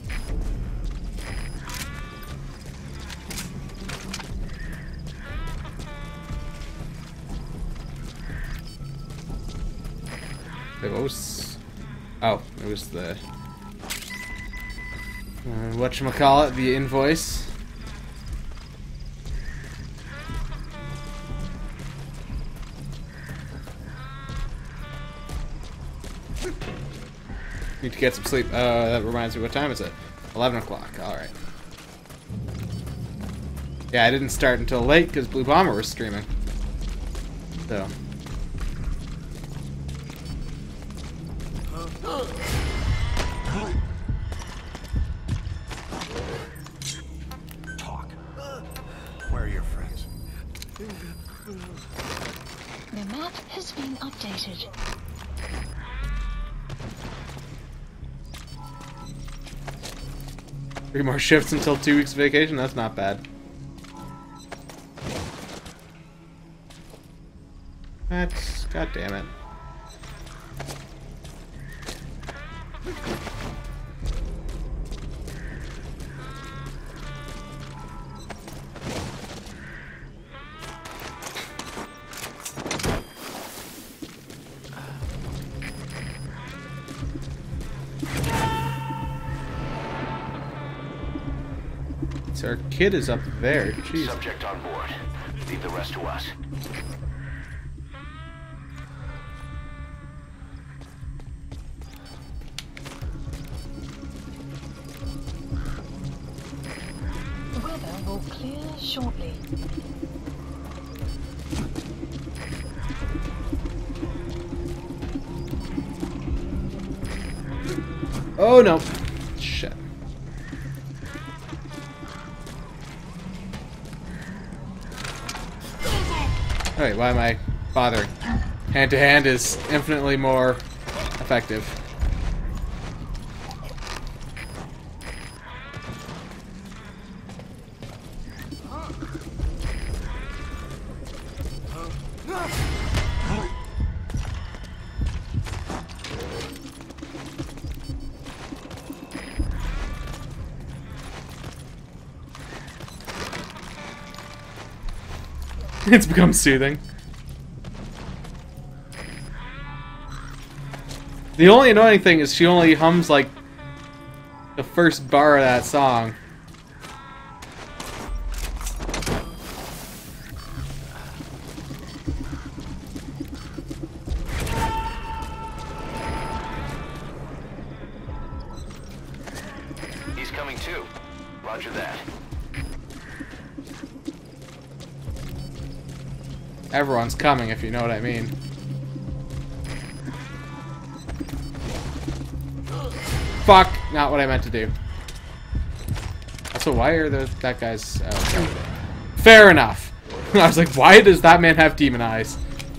Wait, what was... Oh, it was the... Uh, whatchamacallit, the invoice. Need to get some sleep. Uh, that reminds me, what time is it? eleven o'clock, alright. Yeah, I didn't start until late because Blue Bomber was streaming. So... Talk. Where are your friends? The map has been updated. Three more shifts until two weeks vacation? That's not bad. That's... God damn it. So our kid is up there. Jeez. Subject on board. Leave the rest to us. The weather will clear shortly. Oh no. Shit. Alright, why am I bothering? Hand to hand is infinitely more effective. It's become soothing. The only annoying thing is she only hums like the first bar of that song. He's coming too. Roger that. Everyone's coming, if you know what I mean. Fuck! Not what I meant to do. Also, why are the, that guy's... Oh, okay. Fair enough! I was like, why does that man have demon eyes?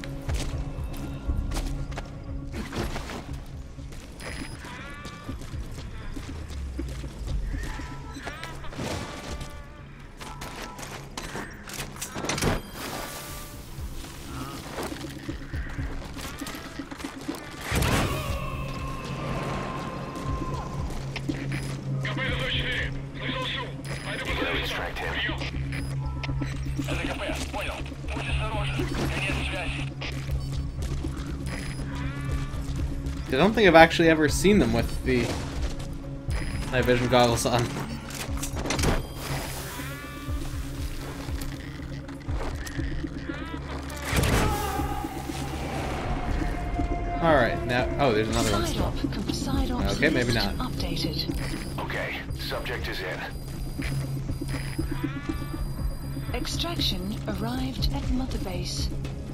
You can extract him. ЛКП, понял. Будь осторожен. Конец связи. I don't think I've actually ever seen them with the night vision goggles on. Alright, now... Oh, there's another one still. Okay, maybe not. Updated. Okay, subject is in. Extraction arrived at Mother Base.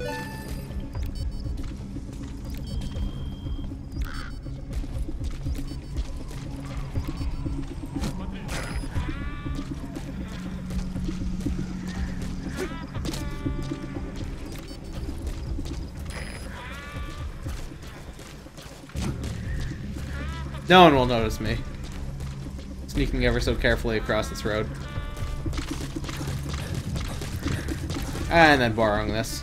No one will notice me. Sneaking ever so carefully across this road. And then borrowing this.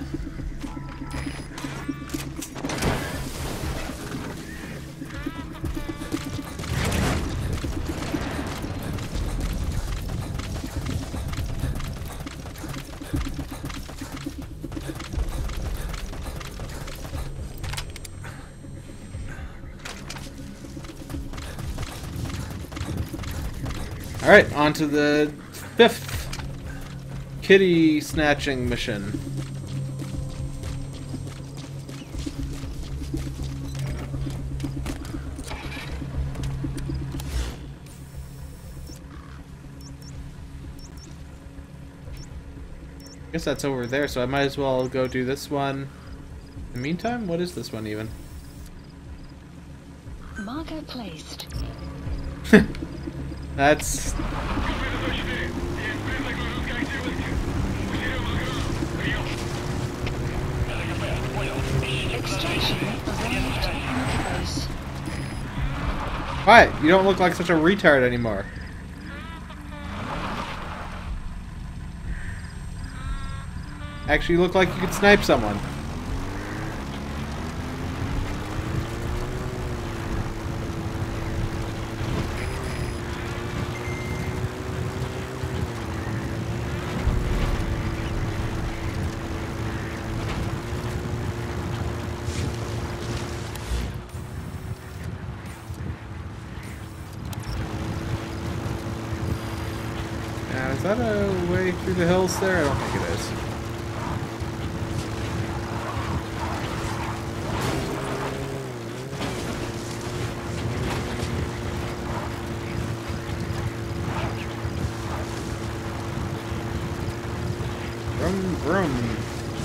Alright, on to the fifth kitty snatching mission. I guess that's over there, so I might as well go do this one. In the meantime, what is this one even? Marker placed. That's... Extraction arrived at Mother Base. What? You don't look like such a retard anymore. Actually, you look like you could snipe someone. Now, is that a way through the hills there? I don't think it is. is. Vroom, vroom.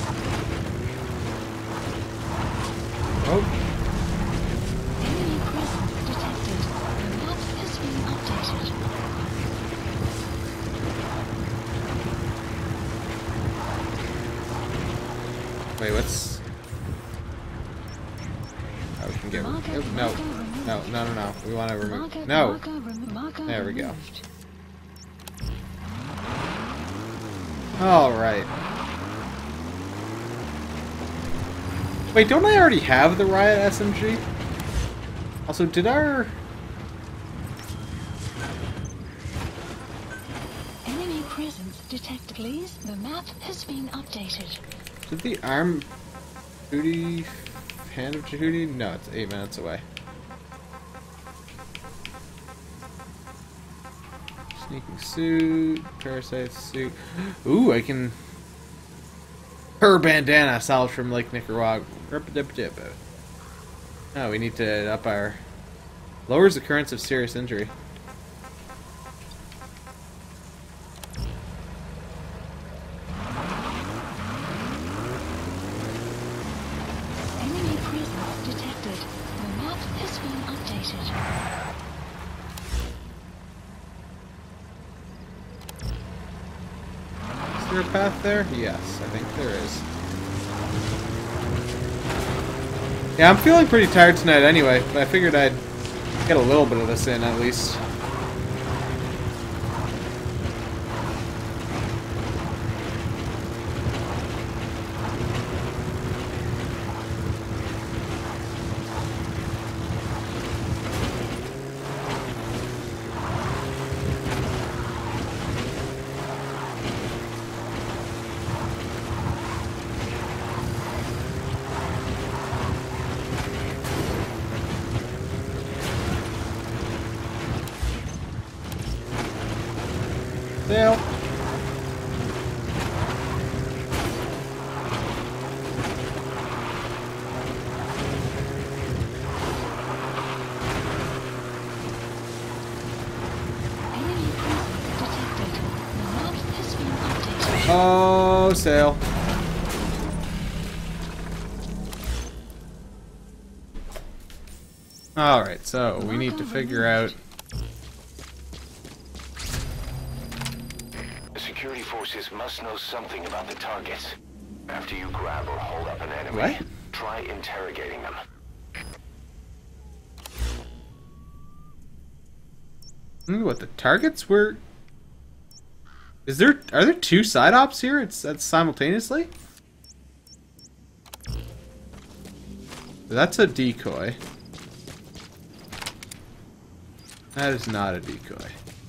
Oh. Enemy presence detected. The map has been updated. Wait, what's... Oh, we can get... Marker, Oh, no. marker removed. No, no, no, no. We want to remove... Marker, No! marker, remo- marker There we go. removed. Alright. Wait, don't I already have the Riot S M G? Also, did our... Enemy presence detected. Please, the map has been updated. Did the arm... Jehudi... Hand of Jehudi? No, it's eight minutes away. Sneaking suit... Parasite suit... Ooh, I can... Her bandana salvaged from Lake Nicaragua. Oh, we need to up our... Lowers the occurrence of serious injury. Enemy presence detected. The map has been updated. Is there a path there? Yes, I think there is. Yeah, I'm feeling pretty tired tonight anyway, but I figured I'd get a little bit of this in at least. Sail. Enemy presence detected. The map has been updated. Oh, sail. Alright, so we need to figure out... The security forces must know something about the targets. After you grab or hold up an enemy, What? try interrogating them. Hmm, what, the targets were... Is there... Are there two side ops here? It's that's simultaneously? That's a decoy. That is not a decoy.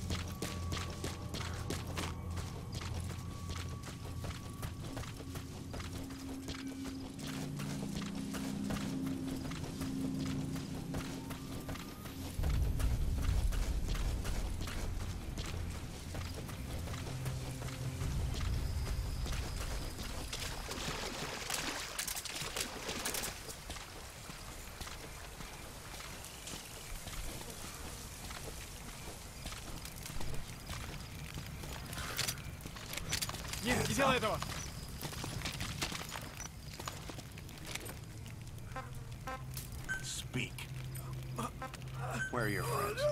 Нет, не делай этого! Speak. Where are your friends?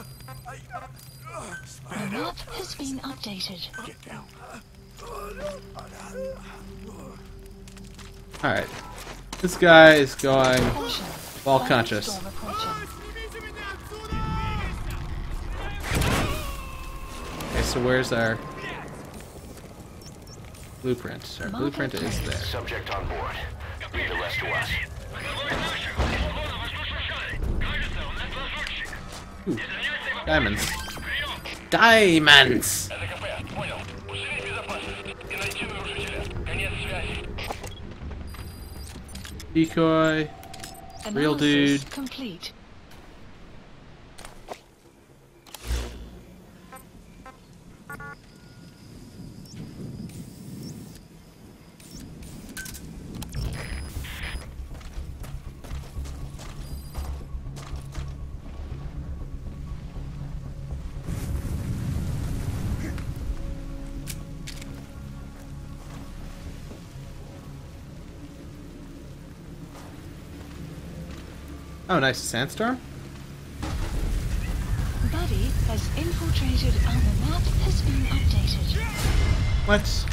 The map has been updated. Get down. Alright. This guy is going Caution. while conscious. Storm approaching. Okay, so where's our blueprint? Our blueprint is there. Subject on board. Leave the rest to us. Ooh, diamonds. Diamonds! ЗКП, понял. Усилить безопасность и найти нарушителя. Конец связи. Decoy. Real Analysis dude. complete. Oh, nice sandstorm. Buddy has infiltrated and the map has been updated. What?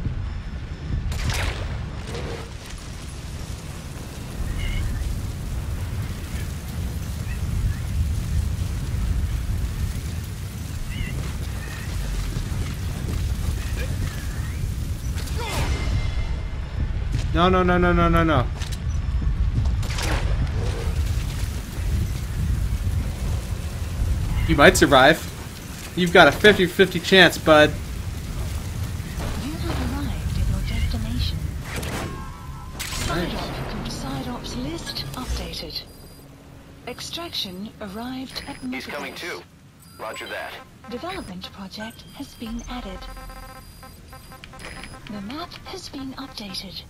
No, no, no, no, no, no, no. You might survive. You've got a fifty fifty chance, bud. You have arrived at your destination. Side op, side ops list updated. Extraction arrived at He's coming Metabase. too. Roger that. Development project has been added. The map has been updated.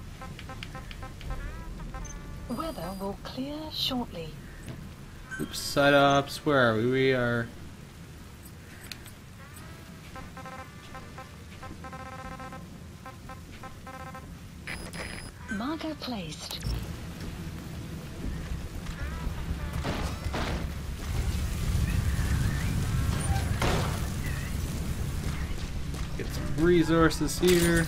Weather will clear shortly. Oops, side ups. Where are we? We are. Marker placed. Get some resources here.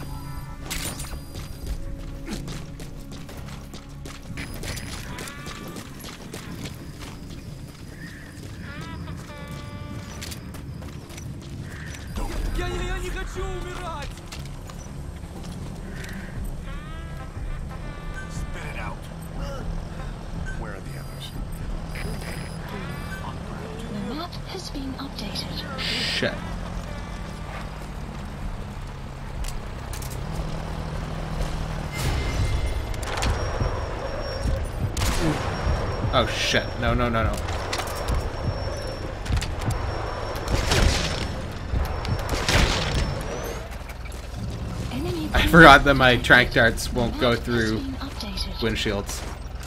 Я, я, я не хочу умирать! Spit it out. Where are the others? The map has been updated. Shit. Oh shit. No, no, no, no. Enemy I forgot that my trank darts won't map go has through been updated. windshields.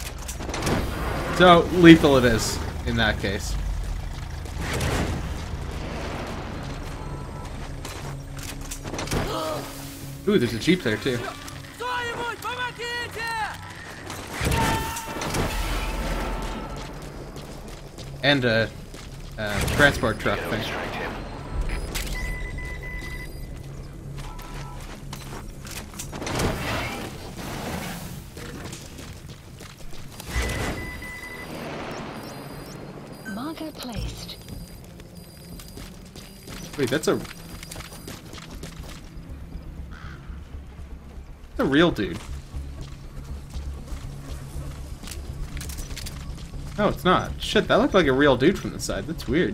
So, lethal it is, in that case. Ooh, there's a jeep there too. Кто-нибудь, помогите! And a, a transport truck Gotta thing. extract him. Marker placed. Wait, that's a... That's a real dude. No, it's not. Shit, that looked like a real dude from the side. That's weird.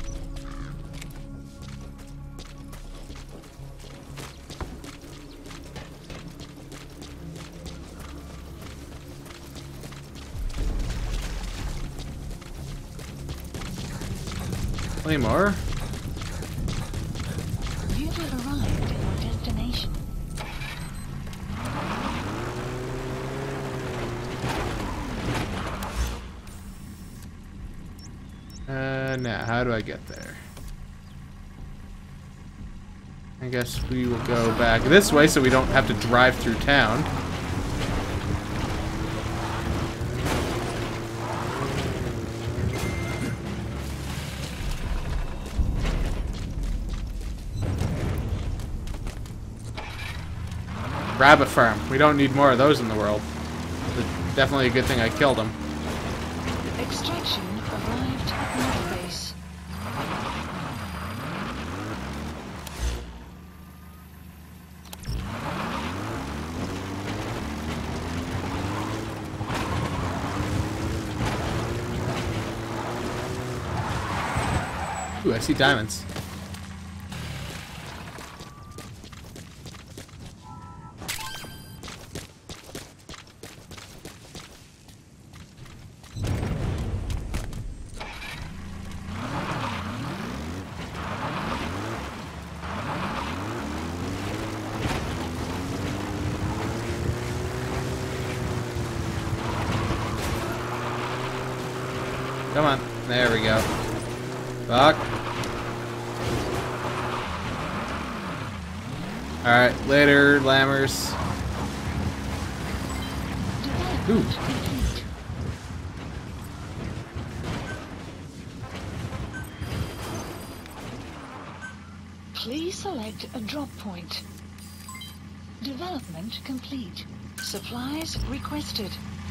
Claymore? You have arrived at your destination. Uh, now, how do I get there? I guess we will go back this way so we don't have to drive through town. Rabbit farm. We don't need more of those in the world. But definitely a good thing I killed them. Extraction arrived at Mother Base. Ooh, I see diamonds. Come on. There we go. Fuck. Alright, later, Lammers. Ooh. Development complete. Please select a drop point. Development complete. Supplies requested.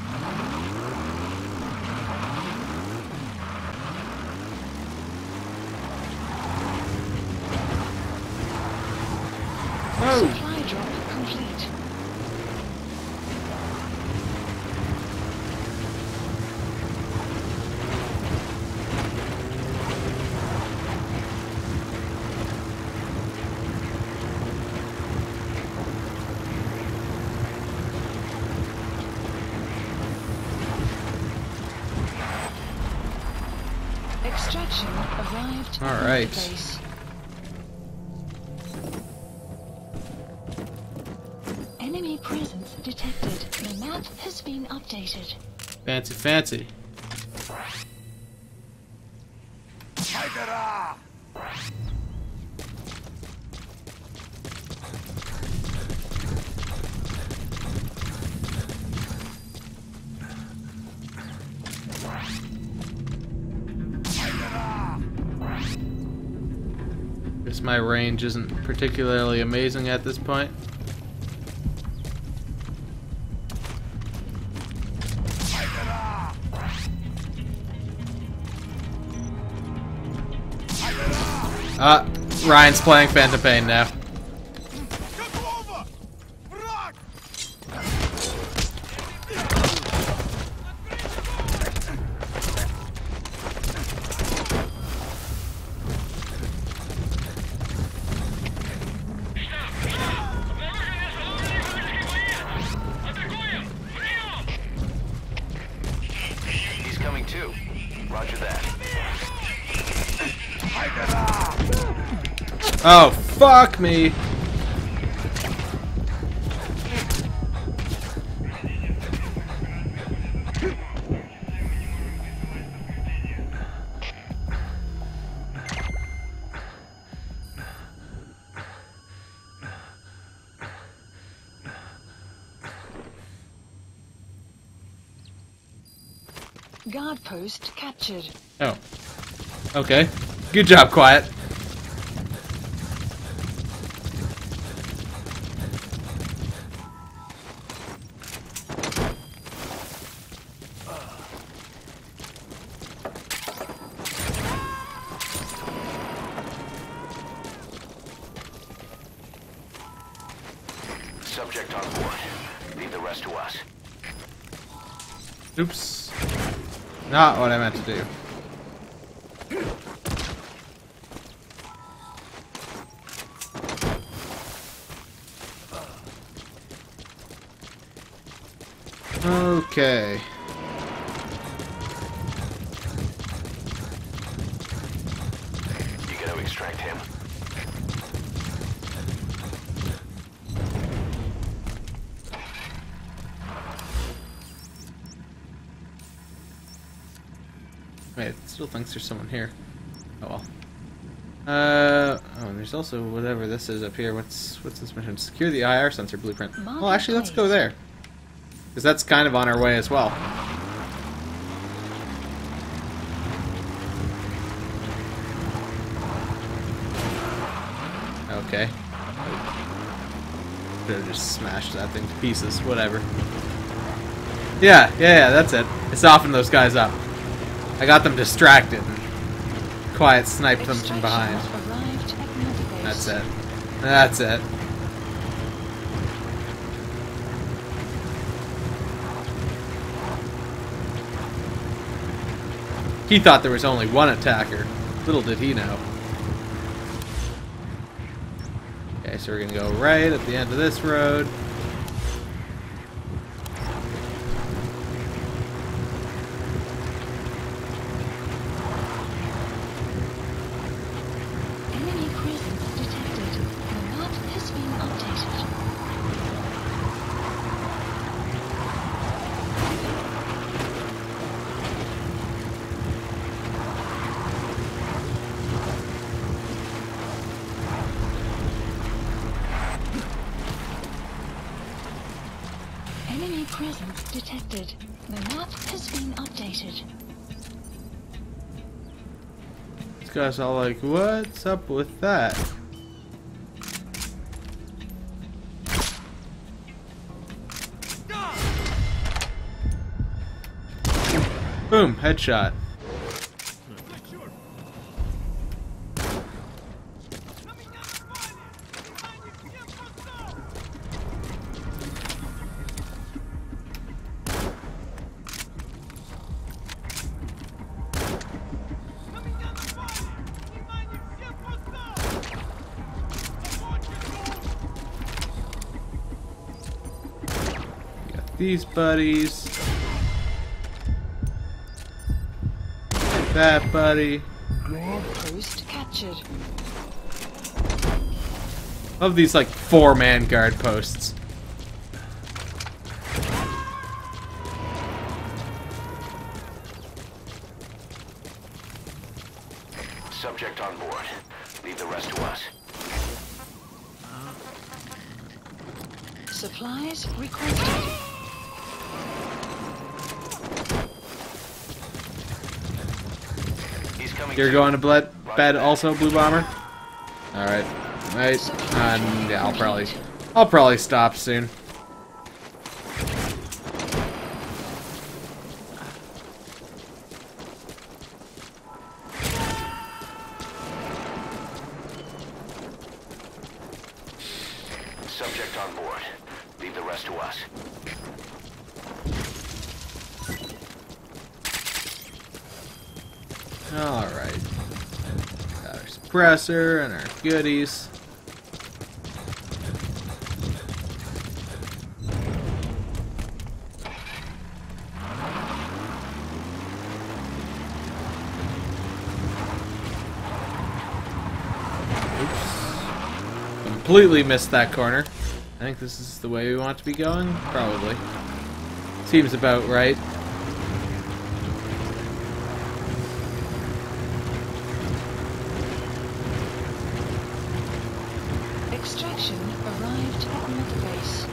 Oh. Supply drop complete. Extraction arrived. All at the right. base. Enemy presence detected. The map has been updated. Fancy, fancy. Haidara! Guess my range isn't particularly amazing at this point. Ah, Ryan's playing Phantom Pain now. He's coming too. Roger that. Oh, fuck me. Guard post captured. Oh. Okay. Good job, Quiet. Subject on board. Leave the rest to us. Oops. Not what I meant to do. Okay. You gotta extract him. Wait, it still thinks there's someone here. Oh well. Uh oh, and there's also whatever this is up here. What's what's this mission? Secure the I R sensor blueprint. Well, actually, let's go there, because that's kind of on our way as well. Okay. Could have just smashed that thing to pieces. Whatever. Yeah, yeah, yeah. That's it. It softened those guys up. I got them distracted. And Quiet sniped them from behind. That's it. That's it. He thought there was only one attacker. Little did he know. Okay, so we're gonna go right at the end of this road. Enemy presence detected. The map has been updated. Enemy presence detected. The map has been updated. This guy's all like, what's up with that? Boom, headshot. These buddies. That buddy. Post captured. Of these like four man guard posts. Subject on board. Leave the rest to us. Supplies requested. He's coming. You're to- going to ble- bed that. also, Blue Bomber? Alright. Right. And yeah, I'll probably I'll probably stop soon. Subject on board. Leave the rest to us. Alright. Got our suppressor and our goodies. Oops. Completely missed that corner. I think this is the way we want to be going. Probably. Seems about right. Extraction arrived at Mother Base.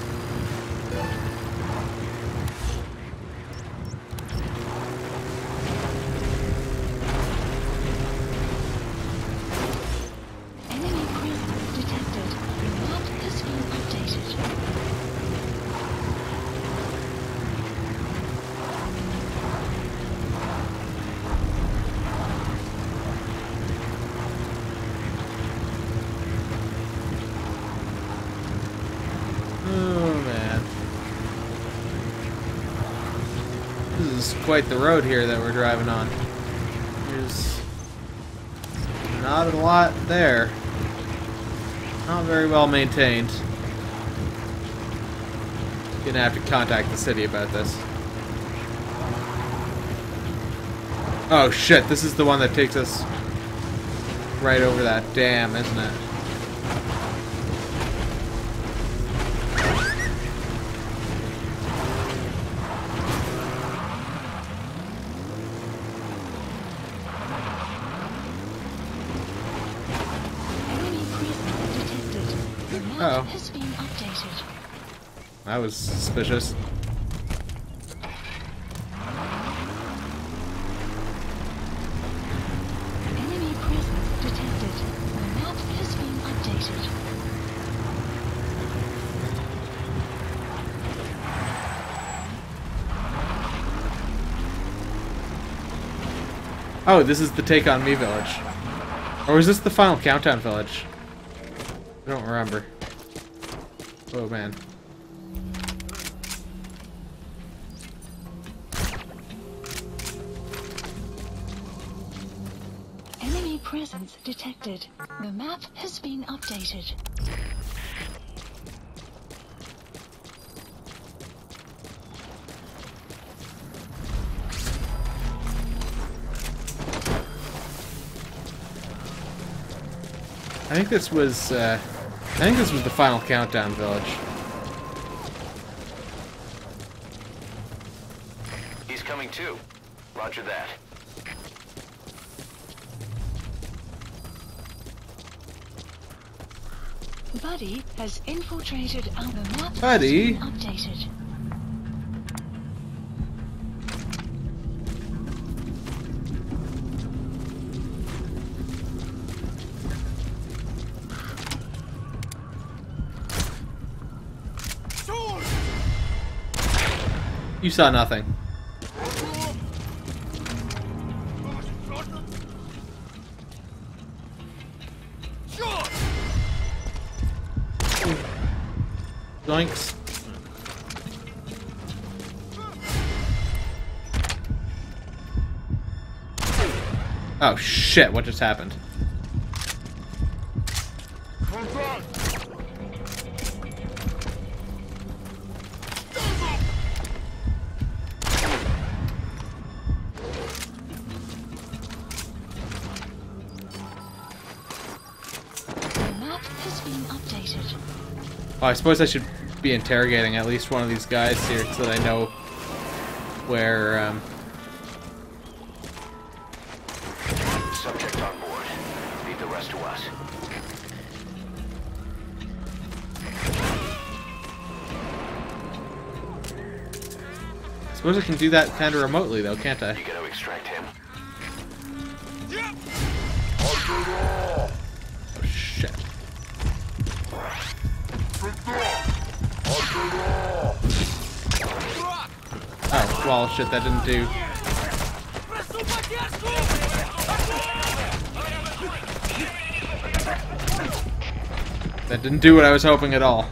Enemy presence detected. The map has been updated. Oh man. This is quite the road here that we're driving on. There's not a lot there. Not very well maintained. Gonna have to contact the city about this. Oh shit, this is the one that takes us right over that dam, isn't it? Enemy presence detected. The map Uh-oh. has been updated. That was suspicious. Enemy presence detected. The map has been updated. Oh, this is the Take On Me village. Or is this the Final Countdown village? I don't remember. Oh man. Enemy presence detected. The map has been updated. I think this was, uh, I think this was the Final Countdown village. He's coming too. Roger that. Buddy has infiltrated our map. has Buddy? been updated. You saw nothing. Doinks. Oh shit, what just happened? Oh, I suppose I should be interrogating at least one of these guys here so that I know where, um... Subject on board. Leave the rest to us. I suppose I can do that kind of remotely, though, can't I? You gotta extract him. Oh, shit. Oh, well, shit, that didn't do... That didn't do what I was hoping at all.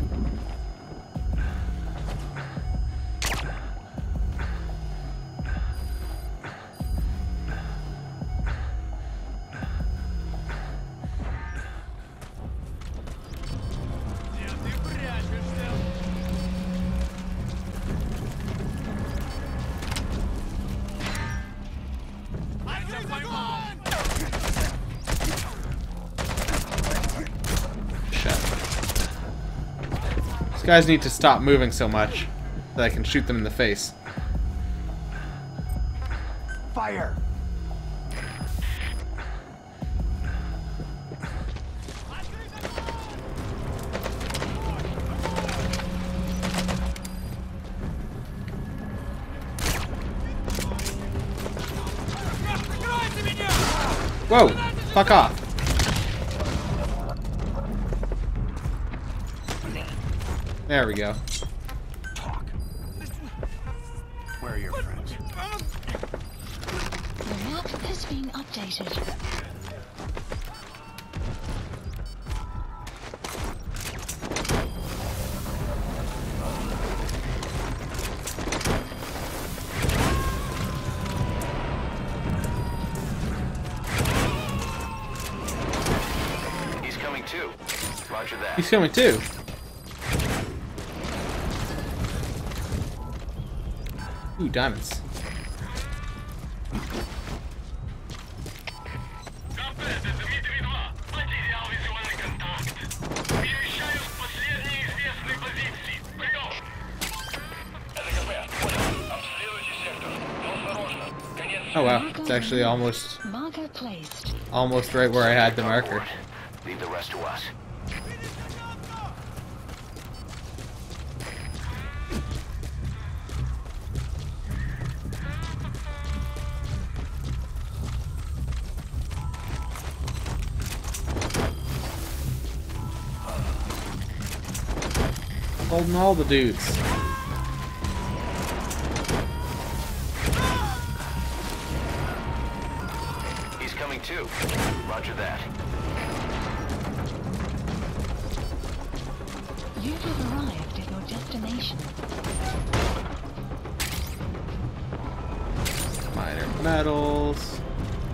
These guys need to stop moving so much that I can shoot them in the face. Fire! Whoa! Fuck off! There we go. Talk. Where are your friends? The map has been updated. He's coming too. Roger that. He's coming too. Ooh, diamonds. Oh wow, it's actually almost Marker placed. almost right where I had the marker. Leave the rest to us. Holding all the dudes. He's coming too. Roger that. You have arrived at your destination. Minor metals.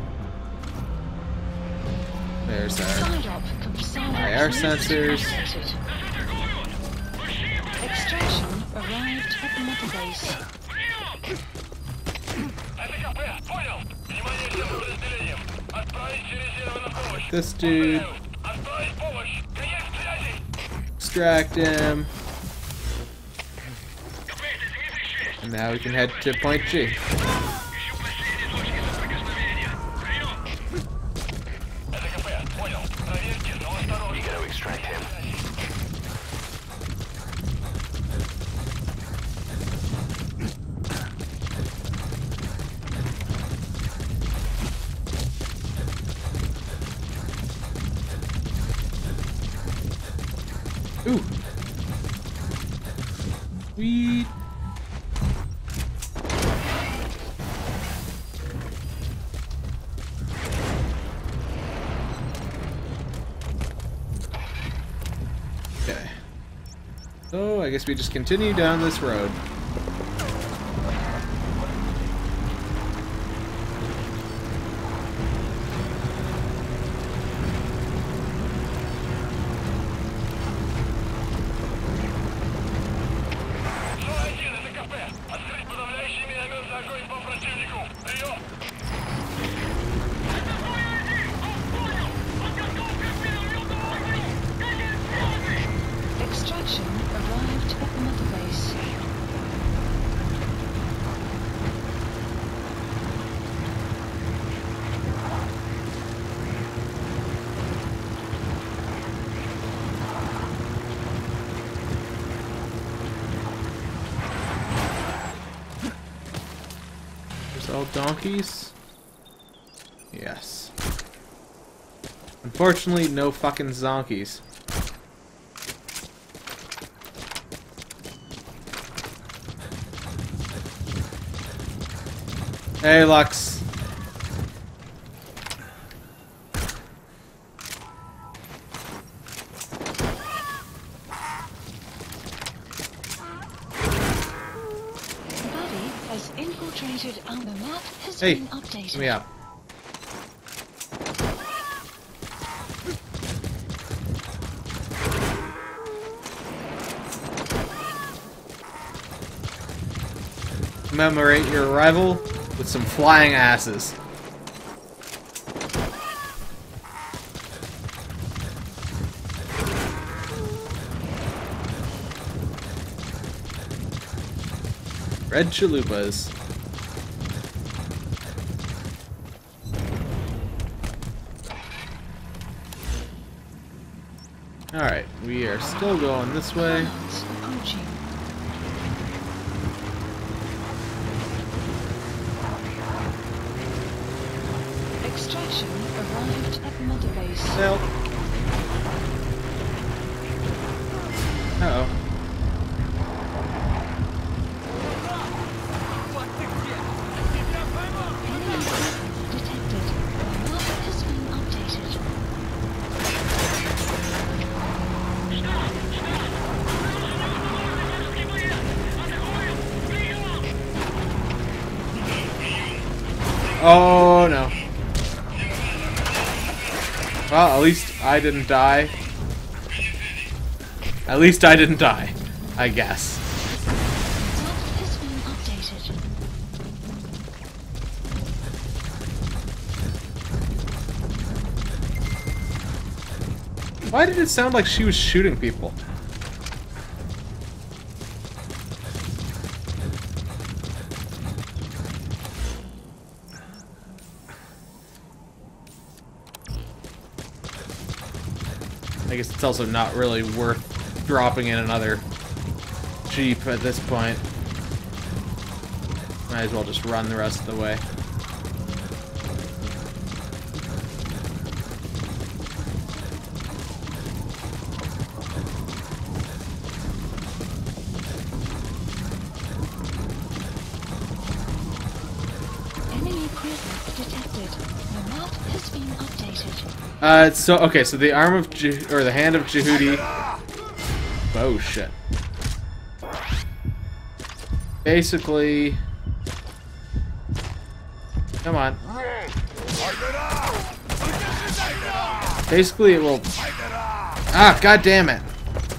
There's our Side op Kupsala I R sensors. activated. Extraction arrived at the mother base. This dude. Extract him. And now we can head to point G. You gotta extract him. Ooh. Sweet. Okay. So, I guess we just continue down this road. Extraction arrived at Mother Base. There's all donkeys? Yes. Unfortunately, no fucking zonkies. Hey, Lux. Buddy has infiltrated and the map has Hey, been updated. let me up. Commemorate your arrival with some flying asses. Red chalupas. Alright, we are still going this way. Commands approaching. Extraction arrived at Mother Base. Help. Uh-oh. Enemy presence detected. The map has been updated. Oh no. Well, at least I didn't die. At least I didn't die, I guess. The map has been updated. Why did it sound like she was shooting people? I guess it's also not really worth dropping in another Jeep at this point. Might as well just run the rest of the way. Enemy presence detected. The map has been updated. Uh, so okay, so the arm of Je or the hand of Jehudi. Oh shit. Basically, come on. Basically, it will. Ah, god damn it!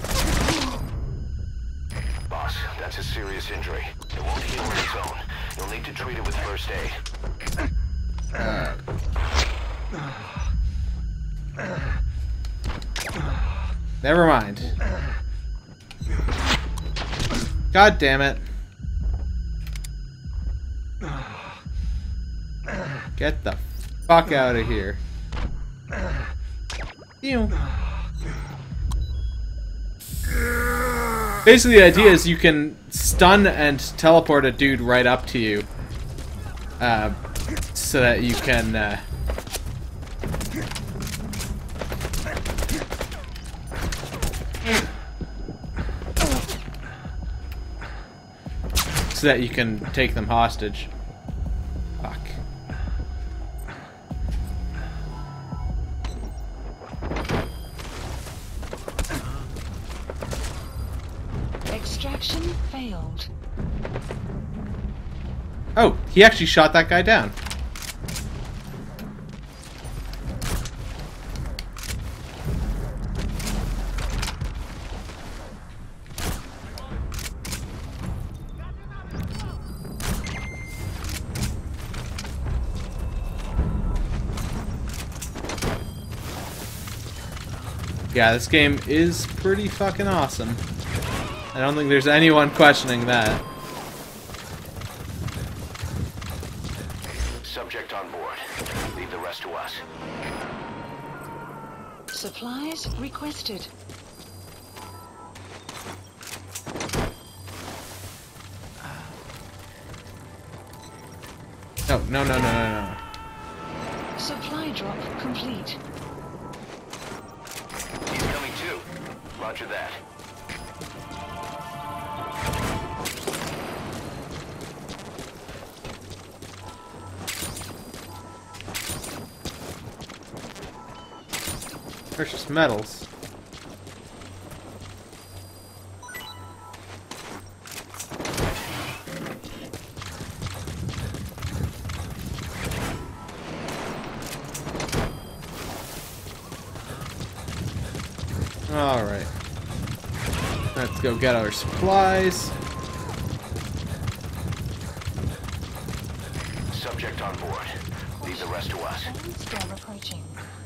Boss, that's a serious injury. It won't heal on its own. You'll need to treat it with first aid. Uh, never mind. God damn it! Get the fuck out of here! Ew. Basically, the idea is you can stun and teleport a dude right up to you, uh, so that you can. Uh, so that you can take them hostage. Fuck. Extraction failed. Oh, he actually shot that guy down. Yeah, this game is pretty fucking awesome. I don't think there's anyone questioning that. Subject on board. Leave the rest to us. Supplies requested. No, no, no, no, no, no. Supply drop complete. He's coming too. Roger that. Precious metals. Alright. Let's go get our supplies. Subject on board. Leave the rest to us. Storm approaching.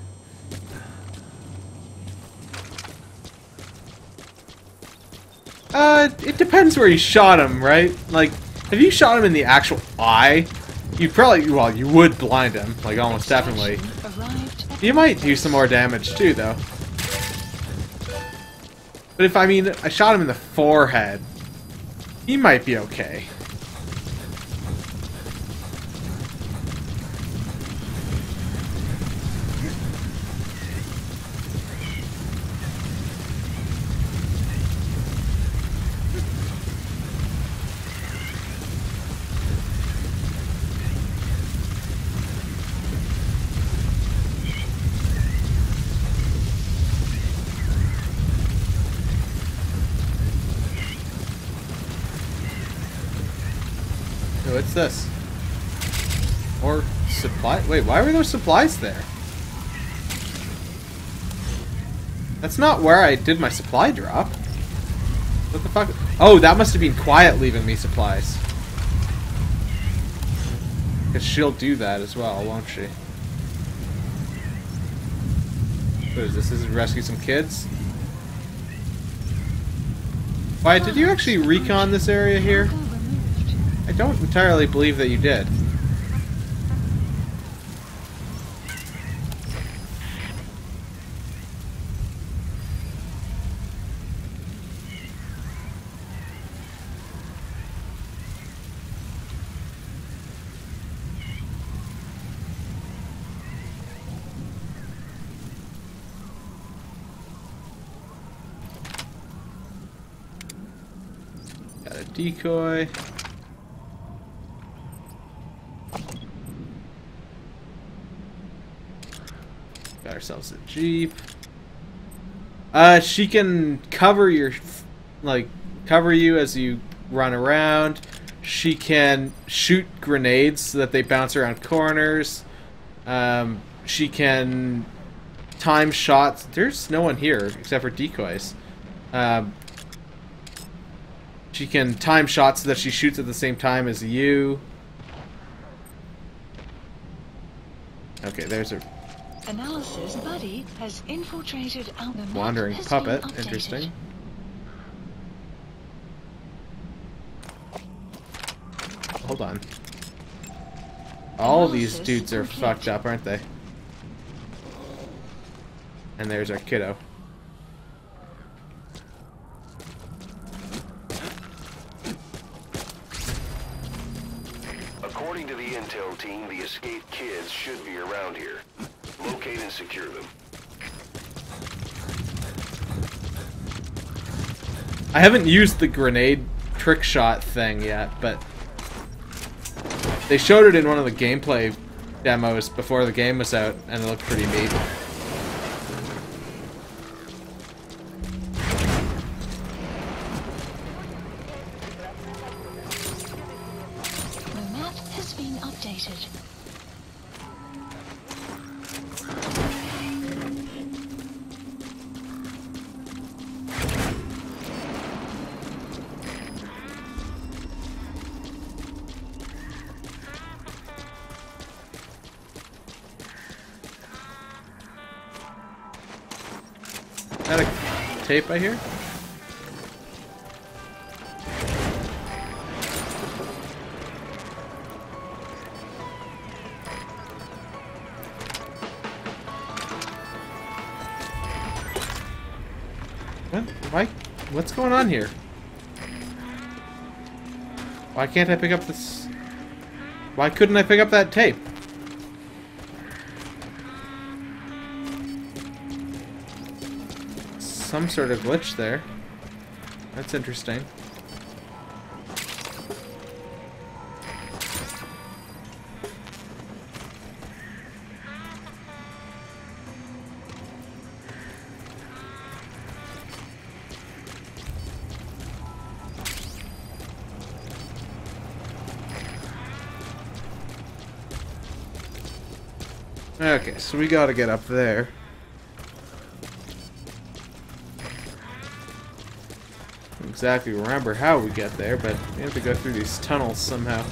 Uh, it depends where you shot him, right? Like, if you shot him in the actual eye, you'd probably, well, you would blind him, like, almost definitely. You might do some more damage, too, though. But if, I mean, I shot him in the forehead, he might be okay. What's this? Or supply? Wait, why were those supplies there? That's not where I did my supply drop. What the fuck? Oh, that must have been Quiet leaving me supplies. Because she'll do that as well, won't she? What is this? This is rescue some kids? Quiet, did you actually recon this area here? I don't entirely believe that you did. Got a decoy. Got ourselves a jeep. Uh, she can cover your, like, cover you as you run around. She can shoot grenades so that they bounce around corners. Um, she can time shots. There's no one here except for decoys. Um, she can time shots so that she shoots at the same time as you. Okay, there's a Analysis buddy has infiltrated our map wandering has puppet. been updated. Interesting. Hold on. All these Analysis dudes are complete. fucked up, aren't they? And there's our kiddo. According to the intel team, the escaped kids should be around here. Locate and secure them. I haven't used the grenade trick shot thing yet, but they showed it in one of the gameplay demos before the game was out, and it looked pretty neat. updated. Is that a tape I hear? What? Why? What's going on here? Why can't I pick up this? Why couldn't I pick up that tape? Some sort of glitch there. That's interesting. Okay, so we gotta get up there. Don't exactly remember how we get there, but we have to go through these tunnels somehow.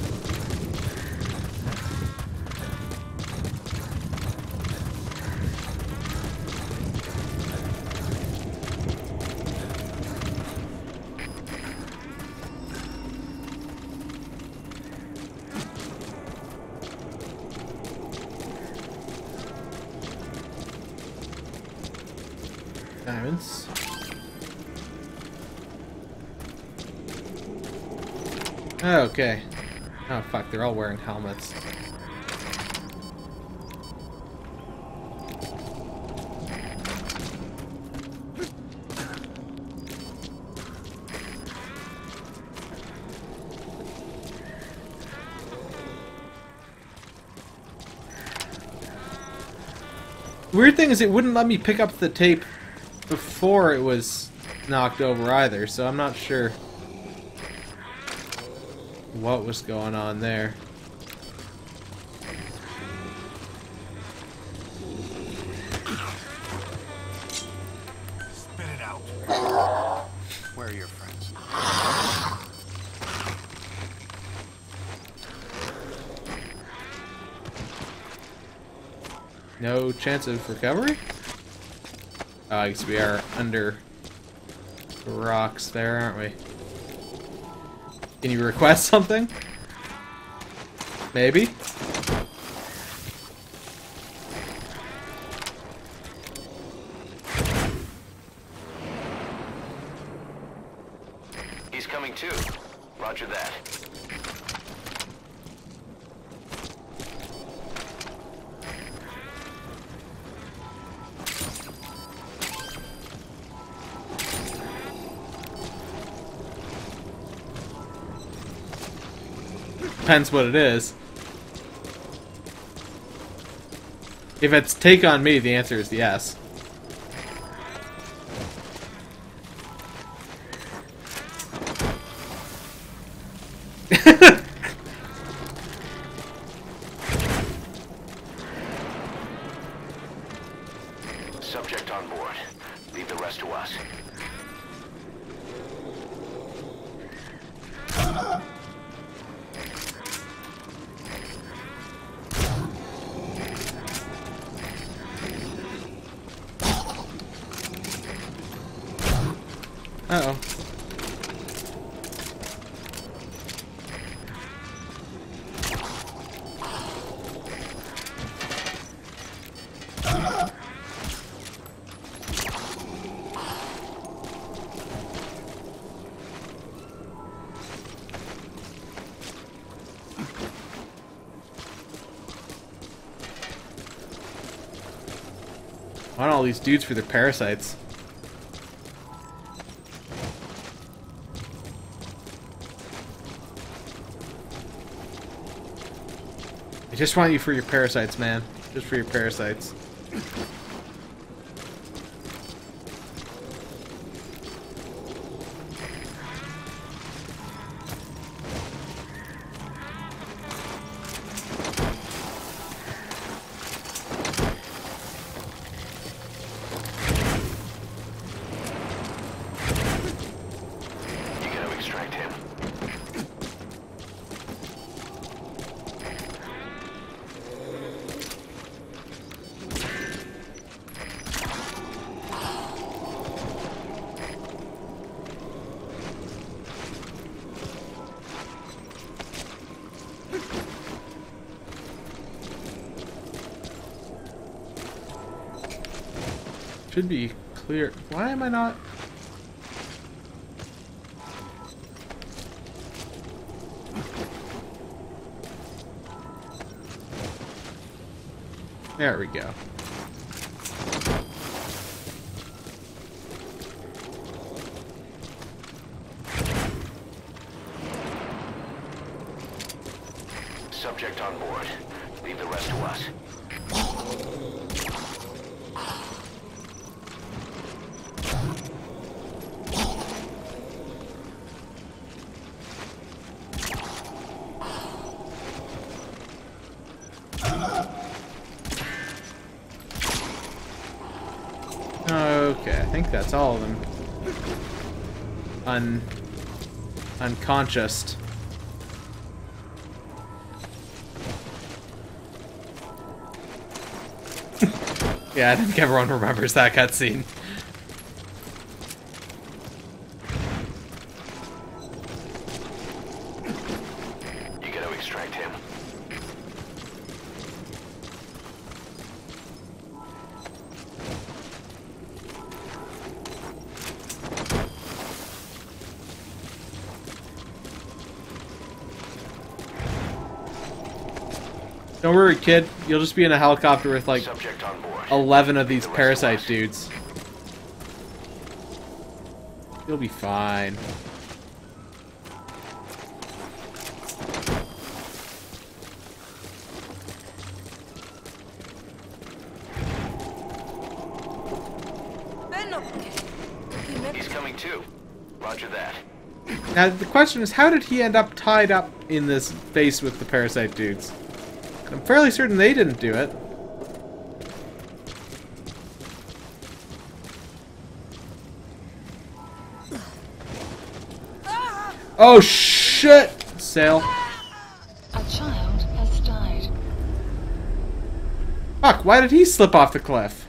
Diamonds. Okay. Oh fuck, they're all wearing helmets. Weird thing is it wouldn't let me pick up the tape before it was knocked over either, so I'm not sure what was going on there. Spit it out. Where are your friends? No chance of recovery? Oh, I guess we are under the rocks there, aren't we? Can you request something? Maybe? He's coming too. Roger that. Depends what it is. If it's take on me, the answer is yes. Subject on board. Leave the rest to us. Uh-oh. I want all these dudes for their parasites. I just want you for your parasites, man. Just for your parasites. Should be clear. Why am I not? There we go. Subject on board. Leave the rest to us. Okay, I think that's all of them. Un... unconscious. Yeah, I think everyone remembers that cutscene. You gotta extract him. Don't worry, kid. You'll just be in a helicopter with like Subject on board. eleven of these The rest parasite of us. dudes. You'll be fine. He's coming too. Roger that. Now, the question is, how did he end up tied up in this base with the parasite dudes? I'm fairly certain they didn't do it. Oh, shit! Sail. A child has died. Fuck, why did he slip off the cliff?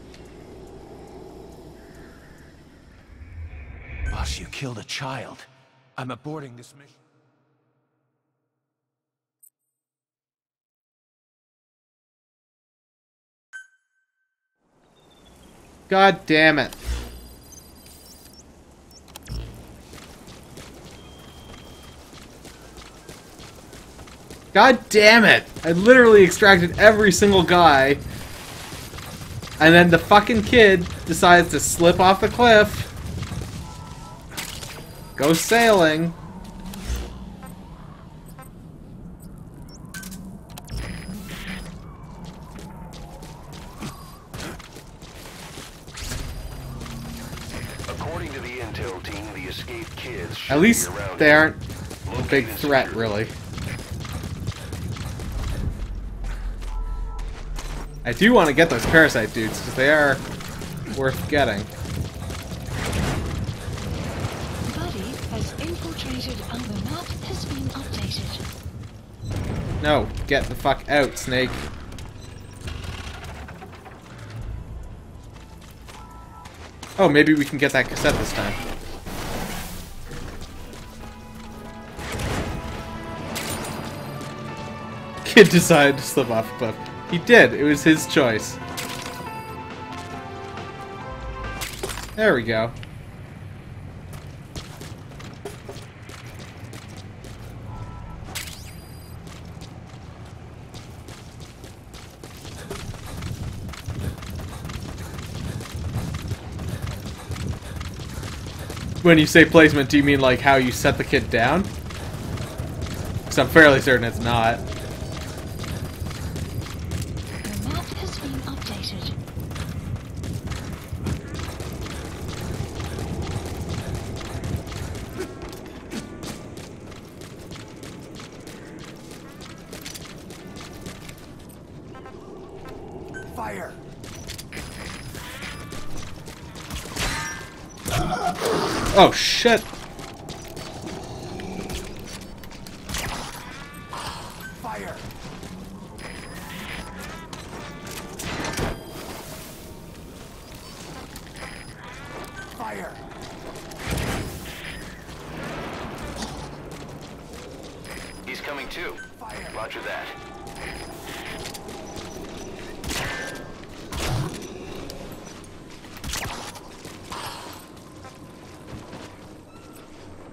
Boss, you killed a child. I'm aborting this mission. God damn it. God damn it! I literally extracted every single guy. And then the fucking kid decides to slip off the cliff. Go sailing. According to the intel team, the escaped kids should At least be around they here. aren't a big Located threat, securely. really. I do want to get those parasite dudes, because they are worth getting. Buddy has infiltrated and the map has been updated. No, get the fuck out, Snake. Oh, maybe we can get that cassette this time. Kid decided to slip off a cliff. He did. It was his choice. There we go. When you say placement, do you mean like how you set the kid down? Because I'm fairly certain it's not. The map has been updated. Fire! Oh shit! Fire! Fire! He's coming too. Fire! Roger that.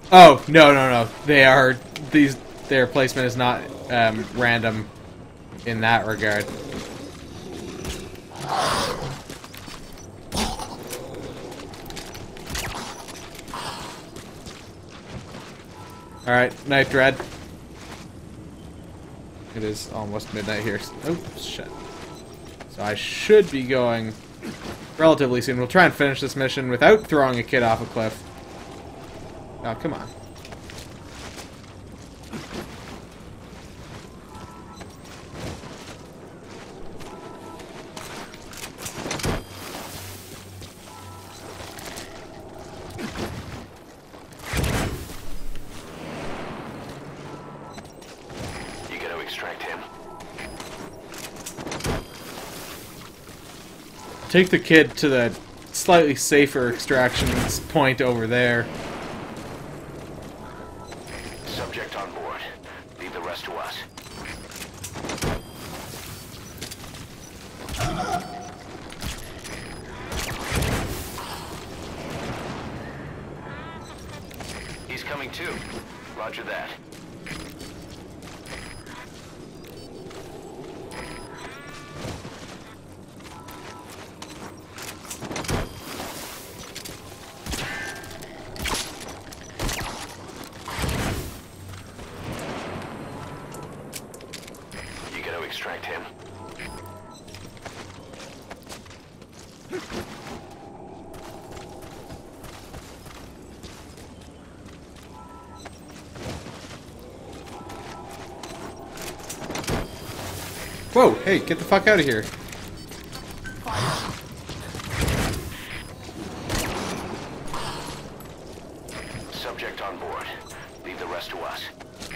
Oh, no, no, no. They are... These... Their placement is not um, random in that regard. Alright, Night Dread. It is almost midnight here. Oh, shit. So I should be going relatively soon. We'll try and finish this mission without throwing a kid off a cliff. Oh, come on. Take the kid to the slightly safer extraction point over there. Subject on board. Leave the rest to us. He's coming too. Roger that. Extract him. Whoa, hey, get the fuck out of here. Subject on board. Leave the rest to us.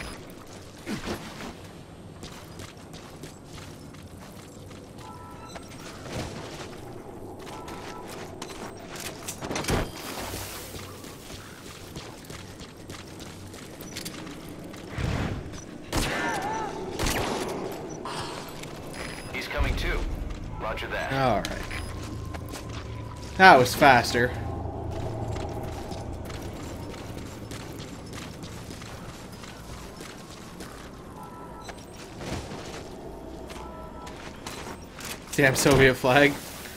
Coming too. Roger that. Alright. That was faster. Damn Soviet flag.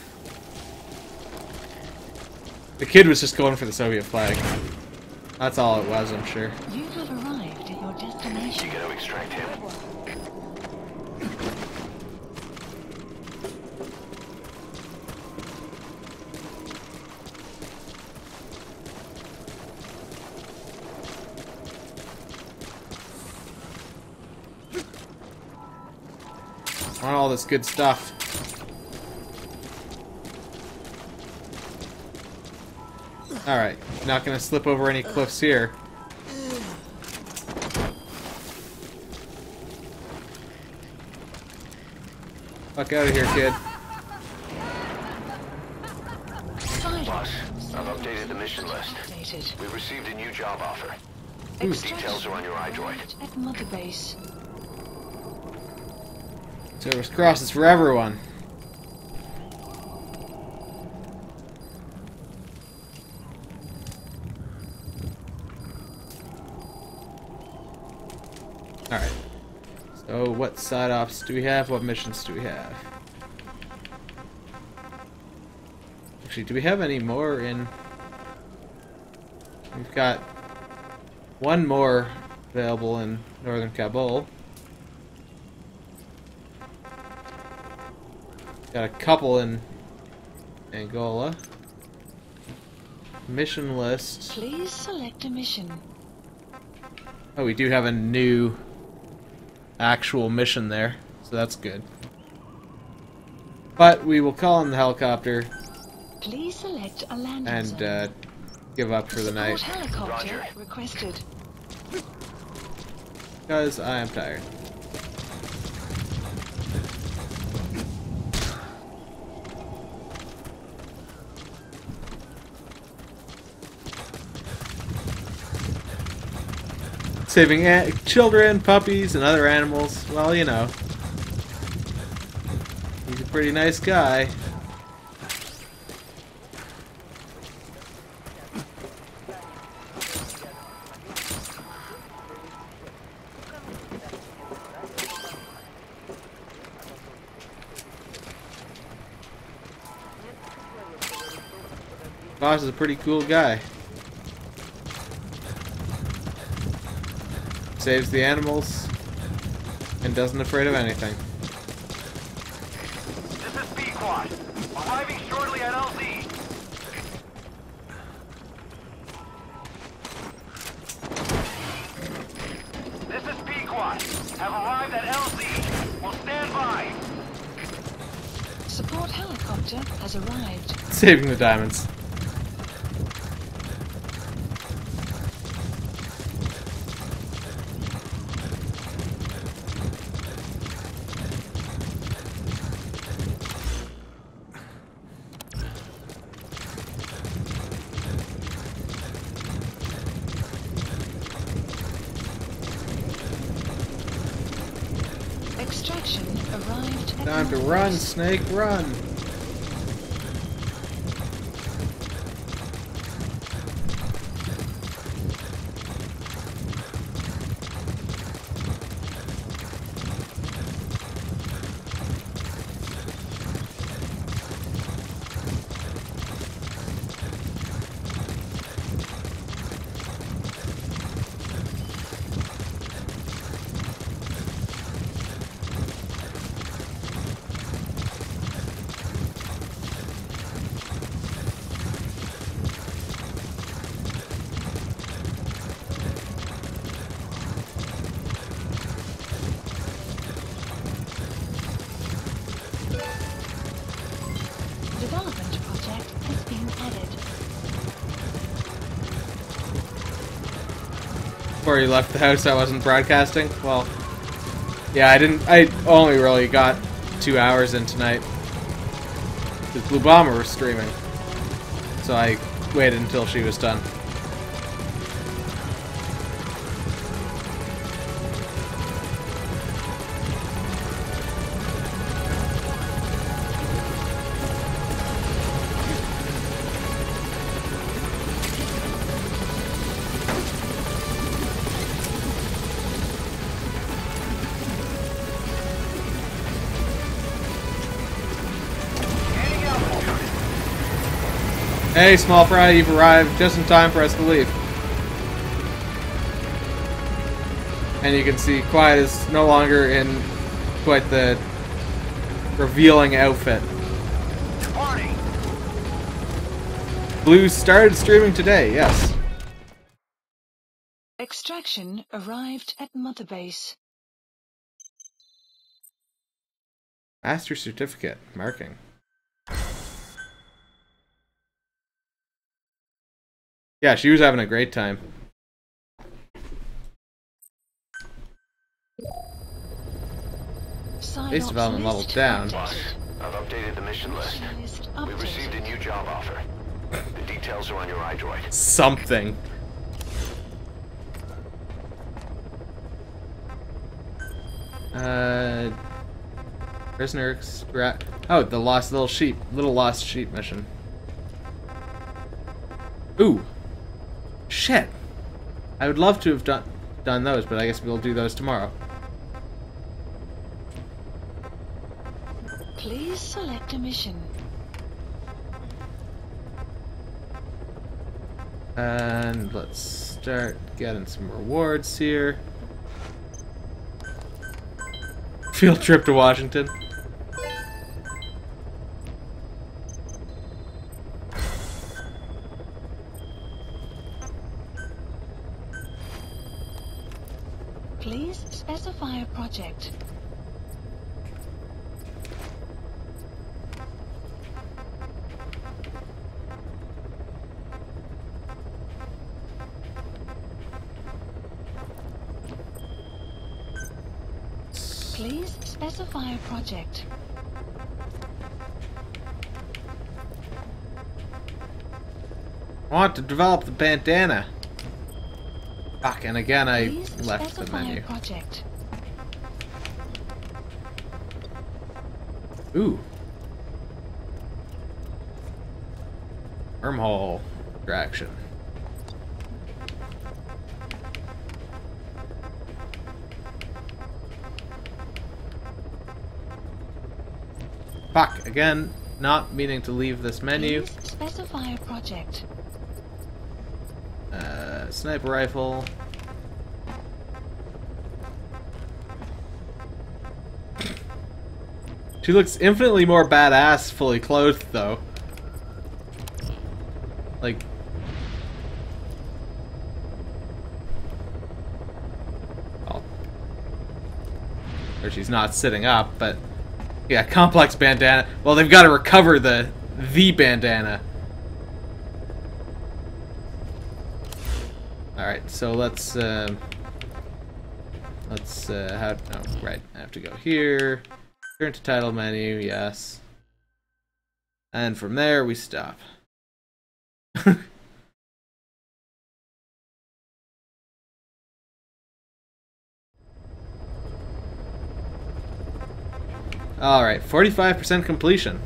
The kid was just going for the Soviet flag. That's all it was, I'm sure. You have arrived at your destination. You gotta extract him. On all this good stuff. Alright, not gonna slip over any cliffs here. Fuck out of here, kid. Boss, I've updated the mission list. We've received a new job offer. The details are on your iDroid. At Mother Base. Service crosses for everyone. Alright. So what side ops do we have? What missions do we have? Actually, do we have any more in... We've got one more available in northern Kabul. Got a couple in Angola. Mission list. Please select a mission. Oh, we do have a new actual mission there, so that's good. But we will call in the helicopter Please select a landing and zone. uh, give up for the night. Support helicopter Roger. requested. Because I am tired. Saving a children, puppies, and other animals. Well, you know. He's a pretty nice guy. Boss is a pretty cool guy. Saves the animals and doesn't afraid of anything. This is B-Quad. Arriving shortly at L Z. This is B-Quad. Have arrived at L Z. Will stand by. Support helicopter has arrived. Saving the diamonds. Extraction arrived at Time to Mother run, Base. Snake, run! Development project has been added. Before you left the house, I wasn't broadcasting. Well, yeah, I didn't. I only really got two hours in tonight. The Blue Bomber was streaming, so I waited until she was done. Hey, small fry, you've arrived just in time for us to leave. And you can see Quiet is no longer in quite the revealing outfit. Departing. Blue started streaming today, yes. Extraction arrived at Mother Base. Master certificate, marking. Yeah, she was having a great time. Base development level down. Boss, I've updated the mission list. List We received a updated. new job offer. The details are on your iDroid. Something. Uh, prisoner extract. Oh, the lost little sheep, little lost sheep mission. Ooh, shit! I would love to have done done those, but I guess we'll do those tomorrow. Please select a mission. And let's start getting some rewards here. Field trip to Washington. Please specify a project. Please specify a project. I want to develop the bandana. Fuck, and again I Please left the specify menu. a project. Ooh. Wormhole extraction. Fuck, again. not meaning to leave this menu. Please specify a project. Uh, sniper rifle. She looks infinitely more badass fully clothed, though. Like... Oh. Or she's not sitting up, but... Yeah, complex bandana. Well, they've got to recover the... the bandana. Alright, so let's... Uh, let's... Uh, how, oh, right, I have to go here... Turn to title menu, yes. And from there, we stop. Alright, forty-five percent completion.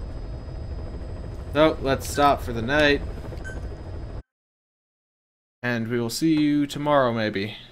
So, let's stop for the night. And we will see you tomorrow, maybe.